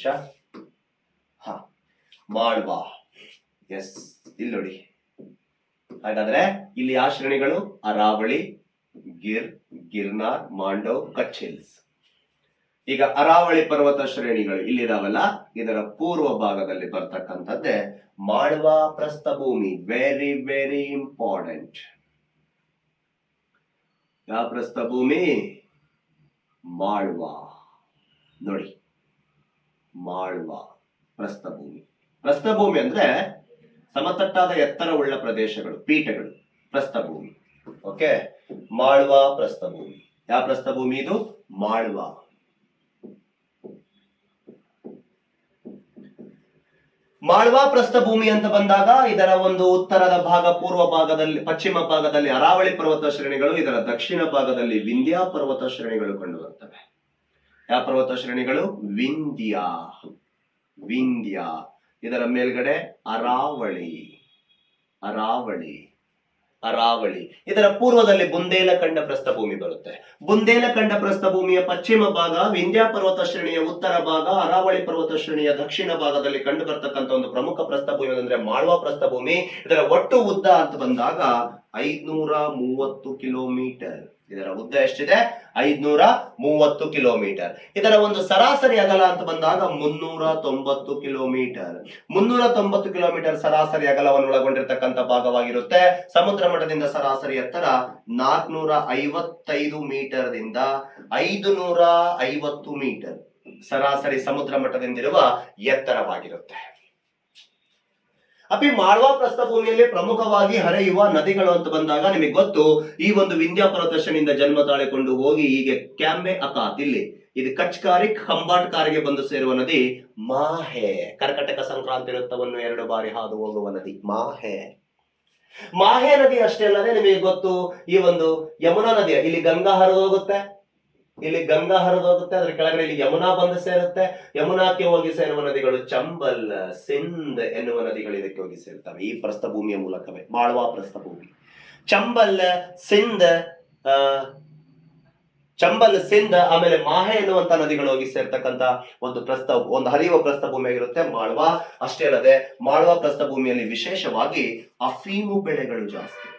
ಮಾಳ್ವಾ. ಎಸ್, ಇಲ್ಲಿ ನೋಡಿ. ಹಾಗಾದ್ರೆ ಇಲ್ಲಿ ಯಾವ ಶ್ರೇಣಿಗಳು? ಅರಾವಳಿ, ಗಿರ್ನಾರ್, ಮಾಂಡೋವ್, ಕಚ್ ಹಿಲ್ಸ್. ಈಗ ಅರಾವಳಿ ಪರ್ವತ ಶ್ರೇಣಿಗಳು ಇಲ್ಲಿದಾವಲ್ಲ, ಇದರ ಪೂರ್ವ ಭಾಗದಲ್ಲಿ ಬರ್ತಕ್ಕಂಥದ್ದೇ ಮಾಳ್ವಾ ಪ್ರಸ್ಥಭೂಮಿ. Very very important. ಯಾವ ಪ್ರಸ್ಥಭೂಮಿ? ಮಾಳ್ವಾ. ನೋಡಿ, ಮಾಳ್ವಾ ಪ್ರಸ್ಥಭೂಮಿ ಅಂದ್ರೆ ಸಮತಟ್ಟಾದ ಎತ್ತರವುಳ್ಳ ಪ್ರದೇಶಗಳು, ಪೀಠಗಳು, ಪ್ರಸ್ಥಭೂಮಿ. ಓಕೆ, ಮಾಳ್ವಾ ಪ್ರಸ್ಥಭೂಮಿ. ಯಾವ ಪ್ರಸ್ಥಭೂಮಿ ಇದು? ಮಾಳ್ವಾ. ಮಾಳ್ವಾ ಪ್ರಸ್ಥಭೂಮಿ ಅಂತ ಬಂದಾಗ ಇದರ ಒಂದು ಉತ್ತರದ ಭಾಗ, ಪೂರ್ವ ಭಾಗದಲ್ಲಿ, ಪಶ್ಚಿಮ ಭಾಗದಲ್ಲಿ ಅರಾವಳಿ ಪರ್ವತ ಶ್ರೇಣಿಗಳು, ಇದರ ದಕ್ಷಿಣ ಭಾಗದಲ್ಲಿ ವಿಂಧ್ಯ ಪರ್ವತ ಶ್ರೇಣಿಗಳು ಕಂಡು ಬರ್ತವೆ. ಯಾವ ಪರ್ವತ ಶ್ರೇಣಿಗಳು? ವಿಂಧ್ಯ. ಇದರ ಮೇಲ್ಗಡೆ ಅರಾವಳಿ. ಇದರ ಪೂರ್ವದಲ್ಲಿ ಬುಂದೇಲಖಂಡ ಪ್ರಸ್ಥಭೂಮಿ ಬರುತ್ತೆ. ಬುಂದೇಲಖಂಡ ಪ್ರಸ್ಥಭೂಮಿಯ ಪಶ್ಚಿಮ ಭಾಗ, ವಿಂಧ್ಯ ಪರ್ವತ ಶ್ರೇಣಿಯ ಉತ್ತರ ಭಾಗ, ಅರಾವಳಿ ಪರ್ವತ ಶ್ರೇಣಿಯ ದಕ್ಷಿಣ ಭಾಗದಲ್ಲಿ ಕಂಡು ಬರ್ತಕ್ಕಂಥ ಒಂದು ಪ್ರಮುಖ ಪ್ರಸ್ಥಭೂಮಿ ಅಂದ್ರೆ ಮಾಳ್ವಾ ಪ್ರಸ್ಥಭೂಮಿ. ಇದರ ಒಟ್ಟು ಉದ್ದ ಅಂತ ಬಂದಾಗ 530 ಕಿಲೋಮೀಟರ್. ಇದರ ಉದ್ದ ಎಷ್ಟಿದೆ? 530 ಕಿಲೋಮೀಟರ್. ಇದರ ಒಂದು ಸರಾಸರಿ ಅಗಲ ಅಂತ ಬಂದಾಗ 390 ಕಿಲೋಮೀಟರ್. 390 ಕಿಲೋಮೀಟರ್ ಸರಾಸರಿ ಅಗಲವನ್ನು ಒಳಗೊಂಡಿರ್ತಕ್ಕಂಥ ಭಾಗವಾಗಿರುತ್ತೆ. ಸಮುದ್ರ ಮಟ್ಟದಿಂದ ಸರಾಸರಿ ಎತ್ತರ 455 ಮೀಟರ್ ದಿಂದ 550 ಮೀಟರ್ ಸರಾಸರಿ ಸಮುದ್ರ ಮಟ್ಟದಿಂದಿರುವ ಎತ್ತರವಾಗಿರುತ್ತೆ. ಅಪಿ ಮಾಳ್ವಾ ಪ್ರಸ್ಥಭೂಮಿಯಲ್ಲಿ ಪ್ರಮುಖವಾಗಿ ಹರಿಯುವ ನದಿಗಳು ಅಂತ ಬಂದಾಗ ನಿಮಗೆ ಗೊತ್ತು, ಈ ಒಂದು ವಿಂಧ್ಯ ಪರ್ವತ ಶ್ರೇಣಿಯಿಂದ ಜನ್ಮ ತಾಳಿಕೊಂಡು ಹೋಗಿ ಹೀಗೆ ಕ್ಯಾಂಬೆ ಅಕಾತ್ ಇಲ್ಲಿ ಇದು ಕಚ್ಕಾರಿ ಖಂಬಾಟ್ಕಾರಿಗೆ ಬಂದು ಸೇರುವ ನದಿ ಮಾಹೆ. ಕರ್ಕಟಕ ಸಂಕ್ರಾಂತಿ ವೃತ್ತವನ್ನು 2 ಬಾರಿ ಹಾದು ಹೋಗುವ ನದಿ ಮಾಹೆ. ಮಾಹೆ ನದಿ ಅಷ್ಟೇ ಅಲ್ಲದೆ ನಿಮಗೆ ಗೊತ್ತು, ಈ ಒಂದು ಯಮುನಾ ನದಿಯ ಇಲ್ಲಿ ಗಂಗಾ ಹರಿದು ಹೋಗುತ್ತೆ, ಇಲ್ಲಿ ಗಂಗಾ ಹರಿದು ಹೋಗುತ್ತೆ, ಅದ್ರ ಕೆಳಗಡೆ ಇಲ್ಲಿ ಯಮುನಾ ಬಂದು ಸೇರುತ್ತೆ. ಯಮುನಾಕ್ಕೆ ಹೋಗಿ ಸೇರುವ ನದಿಗಳು ಚಂಬಲ್, ಸಿಂಧ್ ಎನ್ನುವ ನದಿಗಳು ಇದಕ್ಕೆ ಹೋಗಿ ಸೇರ್ತವೆ ಈ ಪ್ರಸ್ಥಭೂಮಿಯ ಮೂಲಕವೇ. ಮಾಳ್ವಾ ಪ್ರಸ್ಥಭೂಮಿ ಚಂಬಲ್, ಸಿಂಧ್ ಆಮೇಲೆ ಮಾಹೆ ಎನ್ನುವಂತ ನದಿಗಳು ಹೋಗಿ ಸೇರ್ತಕ್ಕಂತ ಒಂದು ಹರಿಯುವ ಪ್ರಸ್ಥಭೂಮಿ ಆಗಿರುತ್ತೆ ಮಾಳ್ವಾ. ಅಷ್ಟೇ ಅಲ್ಲದೆ ಮಾಳ್ವಾ ಪ್ರಸ್ಥಭೂಮಿಯಲ್ಲಿ ವಿಶೇಷವಾಗಿ ಅಫೀಮು ಬೆಳೆಗಳು ಜಾಸ್ತಿ.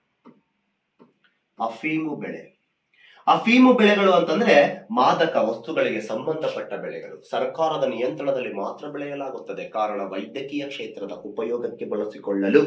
ಅಫೀಮು ಬೆಳೆಗಳು ಅಂತಂದ್ರೆ ಮಾದಕ ವಸ್ತುಗಳಿಗೆ ಸಂಬಂಧಪಟ್ಟ ಬೆಳೆಗಳು. ಸರ್ಕಾರದ ನಿಯಂತ್ರಣದಲ್ಲಿ ಮಾತ್ರ ಬೆಳೆಯಲಾಗುತ್ತದೆ. ಕಾರಣ ವೈದ್ಯಕೀಯ ಕ್ಷೇತ್ರದ ಉಪಯೋಗಕ್ಕೆ ಬಳಸಿಕೊಳ್ಳಲು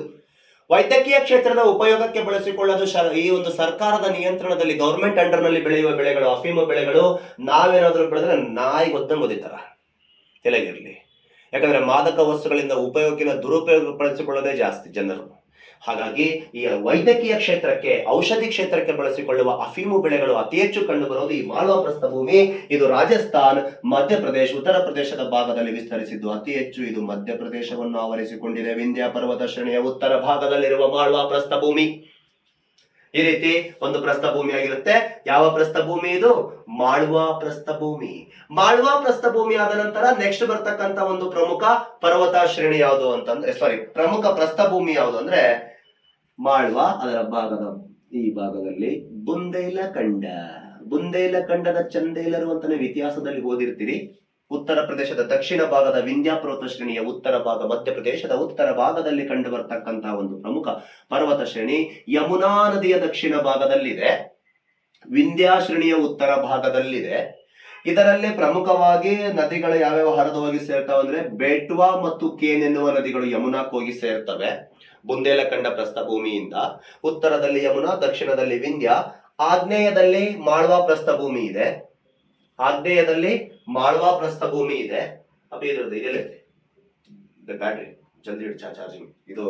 ಈ ಒಂದು ಸರ್ಕಾರದ ನಿಯಂತ್ರಣದಲ್ಲಿ ಗವರ್ಮೆಂಟ್ ಅಂಡರ್ ನಲ್ಲಿ ಬೆಳೆಯುವ ಬೆಳೆಗಳು ಅಫೀಮು ಬೆಳೆಗಳು. ನಾವೇನಾದ್ರೂ ಬೆಳೆದ್ರೆ ನಾಯಿ ಗೊತ್ತಂಗ್ ಓದಿತಾರ ತಲೆಗಿರ್ಲಿ. ಯಾಕಂದ್ರೆ ಮಾದಕ ವಸ್ತುಗಳಿಂದ ಉಪಯೋಗಕ್ಕಿಂತ ದುರುಪಯೋಗ ಪಡಿಸಿಕೊಳ್ಳೋದೇ ಜಾಸ್ತಿ ಜನರು. ಹಾಗಾಗಿ ಈ ವೈದ್ಯಕೀಯ ಕ್ಷೇತ್ರಕ್ಕೆ, ಔಷಧಿ ಕ್ಷೇತ್ರಕ್ಕೆ ಬಳಸಿಕೊಳ್ಳುವ ಅಫೀಮು ಬೆಳೆಗಳು ಅತಿ ಹೆಚ್ಚು ಕಂಡು ಬರೋದು ಈ ಮಾಳ್ವಾ ಪ್ರಸ್ಥಭೂಮಿ. ಇದು ರಾಜಸ್ಥಾನ್, ಮಧ್ಯಪ್ರದೇಶ, ಉತ್ತರ ಪ್ರದೇಶದ ಭಾಗದಲ್ಲಿ ವಿಸ್ತರಿಸಿದ್ದು ಅತಿ ಹೆಚ್ಚು. ಇದು ಮಧ್ಯಪ್ರದೇಶವನ್ನು ಆವರಿಸಿಕೊಂಡಿದೆ. ವಿಂಧ್ಯ ಪರ್ವತ ಶ್ರೇಣಿಯ ಉತ್ತರ ಭಾಗದಲ್ಲಿರುವ ಮಾಳ್ವಾ ಪ್ರಸ್ಥಭೂಮಿ ಈ ರೀತಿ ಒಂದು ಪ್ರಸ್ಥಭೂಮಿ ಆಗಿರುತ್ತೆ. ಯಾವ ಪ್ರಸ್ಥಭೂಮಿ ಇದು? ಮಾಳ್ವಾ ಪ್ರಸ್ಥಭೂಮಿ. ಮಾಳ್ವಾ ಪ್ರಸ್ಥಭೂಮಿ ಆದ ನಂತರ ನೆಕ್ಸ್ಟ್ ಬರ್ತಕ್ಕಂತ ಒಂದು ಪ್ರಮುಖ ಪರ್ವತ ಶ್ರೇಣಿ ಯಾವುದು ಅಂತಂದ್ರೆ ಪ್ರಮುಖ ಪ್ರಸ್ಥಭೂಮಿ ಯಾವುದು ಅಂದ್ರೆ ಮಾಳ್ವಾ. ಅದರ ಈ ಭಾಗದಲ್ಲಿ ಬುಂದೇಲಖಂಡದ ಚಂದೇಲರು ಅಂತ ನೀವು ಇತಿಹಾಸದಲ್ಲಿ ಓದಿರ್ತೀರಿ. ಉತ್ತರ ಪ್ರದೇಶದ ದಕ್ಷಿಣ ಭಾಗದ ವಿಂಧ್ಯ ಪರ್ವತ ಶ್ರೇಣಿಯ ಉತ್ತರ ಭಾಗ, ಮಧ್ಯಪ್ರದೇಶದ ಉತ್ತರ ಭಾಗದಲ್ಲಿ ಕಂಡು ಬರ್ತಕ್ಕಂತಹ ಒಂದು ಪ್ರಮುಖ ಪರ್ವತ ಶ್ರೇಣಿ. ಯಮುನಾ ನದಿಯ ದಕ್ಷಿಣ ಭಾಗದಲ್ಲಿದೆ, ವಿಂಧ್ಯ ಶ್ರೇಣಿಯ ಉತ್ತರ ಭಾಗದಲ್ಲಿದೆ. ಇದರಲ್ಲಿ ಪ್ರಮುಖವಾಗಿ ನದಿಗಳು ಯಾವ್ಯಾವ ಹರಿದು ಹೋಗಿ ಸೇರ್ತಾವೆ ಅಂದ್ರೆ ಬೇಟ್ವಾ ಮತ್ತು ಕೇನ್ ಎನ್ನುವ ನದಿಗಳು ಯಮುನಾಕ್ಕೆ ಹೋಗಿ ಸೇರ್ತವೆ. ಬುಂದೇಲಖಂಡ ಪ್ರಸ್ಥಭೂಮಿಯಿಂದ ಉತ್ತರದಲ್ಲಿ ಯಮುನಾ, ದಕ್ಷಿಣದಲ್ಲಿ ವಿಂಧ್ಯ, ಆಗ್ನೇಯದಲ್ಲಿ ಮಾಳ್ವಾ ಪ್ರಸ್ಥಭೂಮಿ ಇದೆ. ಅಪ್ಪ ಇದ್ರದ್ದು ಇದೆಲ್ಲೈತೆ ಬ್ಯಾಟ್ರಿ ಜಲ್ದಿ ಚಾರ್ಜಿಂಗ್ ಇದು.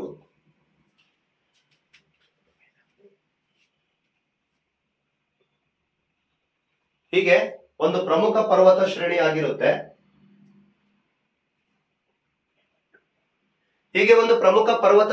ಹೀಗೆ ಒಂದು ಪ್ರಮುಖ ಪರ್ವತ ಶ್ರೇಣಿ ಆಗಿರುತ್ತೆ. ಪ್ರಮುಖ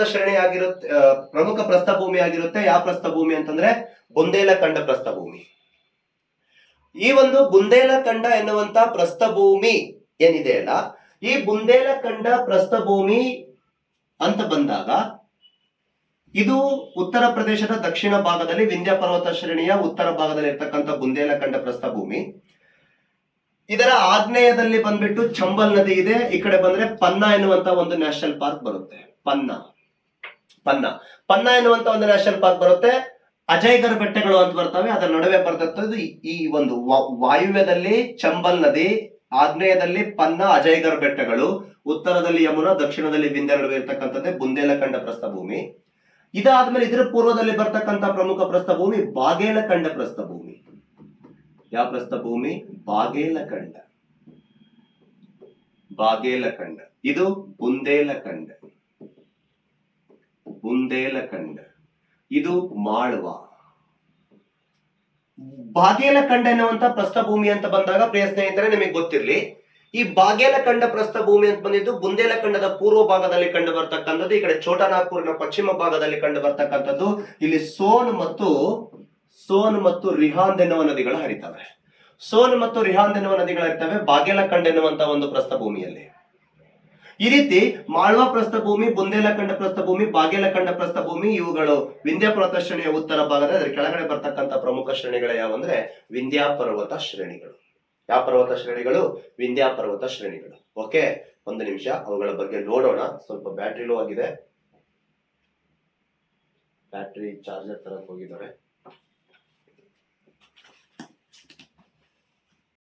ಪ್ರಸ್ಥಭೂಮಿ ಆಗಿರುತ್ತೆ. ಯಾವ ಪ್ರಸ್ಥಭೂಮಿ ಅಂತಂದ್ರೆ ಬುಂದೇಲಖಂಡ ಪ್ರಸ್ಥಭೂಮಿ. ಈ ಒಂದು ಬುಂದೇಲಖಂಡ ಎನ್ನುವಂತ ಪ್ರಸ್ಥಭೂಮಿ ಏನಿದೆ ಅಲ್ಲ, ಈ ಬುಂದೇಲಖಂಡ ಪ್ರಸ್ಥಭೂಮಿ ಅಂತ ಬಂದಾಗ ಇದು ಉತ್ತರ ಪ್ರದೇಶದ ದಕ್ಷಿಣ ಭಾಗದಲ್ಲಿ ವಿಂಧ್ಯ ಪರ್ವತ ಶ್ರೇಣಿಯ ಉತ್ತರ ಭಾಗದಲ್ಲಿ ಇರ್ತಕ್ಕಂಥ ಬುಂದೇಲಖಂಡ ಪ್ರಸ್ಥಭೂಮಿ. ಇದರ ಆಗ್ನೇಯದಲ್ಲಿ ಬಂದ್ಬಿಟ್ಟು ಚಂಬಲ್ ನದಿ ಇದೆ. ಈ ಕಡೆ ಬಂದ್ರೆ ಪನ್ನಾ ಎನ್ನುವಂತ ಒಂದು ನ್ಯಾಷನಲ್ ಪಾರ್ಕ್ ಬರುತ್ತೆ. ಪನ್ನಾ ಎನ್ನುವಂತ ಒಂದು ನ್ಯಾಷನಲ್ ಪಾರ್ಕ್ ಬರುತ್ತೆ. ಅಜಯ್ಗರ್ ಬೆಟ್ಟಗಳು ಅಂತ ಬರ್ತವೆ. ಅದರ ನಡುವೆ ಬರ್ತಕ್ಕಂಥದ್ದು ಈ ಒಂದು ವಾಯುವ್ಯದಲ್ಲಿ ಚಂಬಲ್ ನದಿ, ಆಗ್ನೇಯದಲ್ಲಿ ಪನ್ನಾ, ಅಜಯ್ಗರ್ ಬೆಟ್ಟಗಳು, ಉತ್ತರದಲ್ಲಿ ಯಮುನಾ, ದಕ್ಷಿಣದಲ್ಲಿ ವಿಂಧ್ಯ ನಡುವೆ ಇರ್ತಕ್ಕಂಥದ್ದೇ ಬುಂದೇಲಖಂಡ ಪ್ರಸ್ಥಭೂಮಿ. ಇದಾದ್ಮೇಲೆ ಇದರ ಪೂರ್ವದಲ್ಲಿ ಬರ್ತಕ್ಕಂಥ ಪ್ರಮುಖ ಪ್ರಸ್ಥಭೂಮಿ ಬಾಗೇಲಖಂಡ ಪ್ರಸ್ಥಭೂಮಿ. ಯಾವ ಪ್ರಸ್ಥಭೂಮಿ? ಬಾಗೇಲಖಂಡ. ಇದು ಬುಂದೇಲಖಂಡ. ಇದು ಮಾಳ್ವಾ. ಬಾಗೇಲಖಂಡ ಎನ್ನುವಂತ ಪ್ರಸ್ಥಭೂಮಿ ಅಂತ ಬಂದಾಗ ಪ್ರಿಯ ಸ್ನೇಹಿತರೆ ನಿಮಗೆ ಗೊತ್ತಿರ್ಲಿ, ಈ ಬಾಗೇಲಖಂಡ ಪ್ರಸ್ಥಭೂಮಿ ಅಂತ ಬಂದಿದ್ದು ಬುಂದೇಲಖಂಡದ ಪೂರ್ವ ಭಾಗದಲ್ಲಿ ಕಂಡು ಬರ್ತಕ್ಕಂಥದ್ದು. ಈ ಕಡೆ ಛೋಟಾನಾಗ್ಪುರ್ನ ಪಶ್ಚಿಮ ಭಾಗದಲ್ಲಿ ಕಂಡು ಬರ್ತಕ್ಕಂಥದ್ದು. ಇಲ್ಲಿ ಸೋನ್ ಮತ್ತು ರಿಹಾಂದ್ ಎನ್ನುವ ನದಿಗಳು ಹರಿತವೆ. ಬಾಗೇಲಖಂಡ ಎನ್ನುವಂತ ಒಂದು ಪ್ರಸ್ಥಭೂಮಿಯಲ್ಲಿ. ಈ ರೀತಿ ಮಾಳ್ವಾ ಪ್ರಸ್ಥಭೂಮಿ, ಬುಂದೇಲಖಂಡ ಪ್ರಸ್ಥಭೂಮಿ, ಬಾಗೇಲಖಂಡ ಪ್ರಸ್ಥಭೂಮಿ ಇವುಗಳು ವಿಂಧ್ಯ ಪರ್ವತ ಶ್ರೇಣಿಯ ಉತ್ತರ ಭಾಗದ ಅದರ ಕೆಳಗಡೆ ಬರ್ತಕ್ಕಂಥ ಪ್ರಮುಖ ಶ್ರೇಣಿಗಳು ಯಾವಂದ್ರೆ ವಿಂಧ್ಯ ಪರ್ವತ ಶ್ರೇಣಿಗಳು. ಯಾವ ಪರ್ವತ ಶ್ರೇಣಿಗಳು? ವಿಂಧ್ಯ ಪರ್ವತ ಶ್ರೇಣಿಗಳು. ಓಕೆ, ಒಂದು ನಿಮಿಷ ಅವುಗಳ ಬಗ್ಗೆ ನೋಡೋಣ. ಸ್ವಲ್ಪ ಬ್ಯಾಟ್ರಿ ಲೋ ಆಗಿದೆ, ಬ್ಯಾಟ್ರಿ ಚಾರ್ಜರ್ ತರಕ್ ಹೋಗಿದ್ದಾರೆ.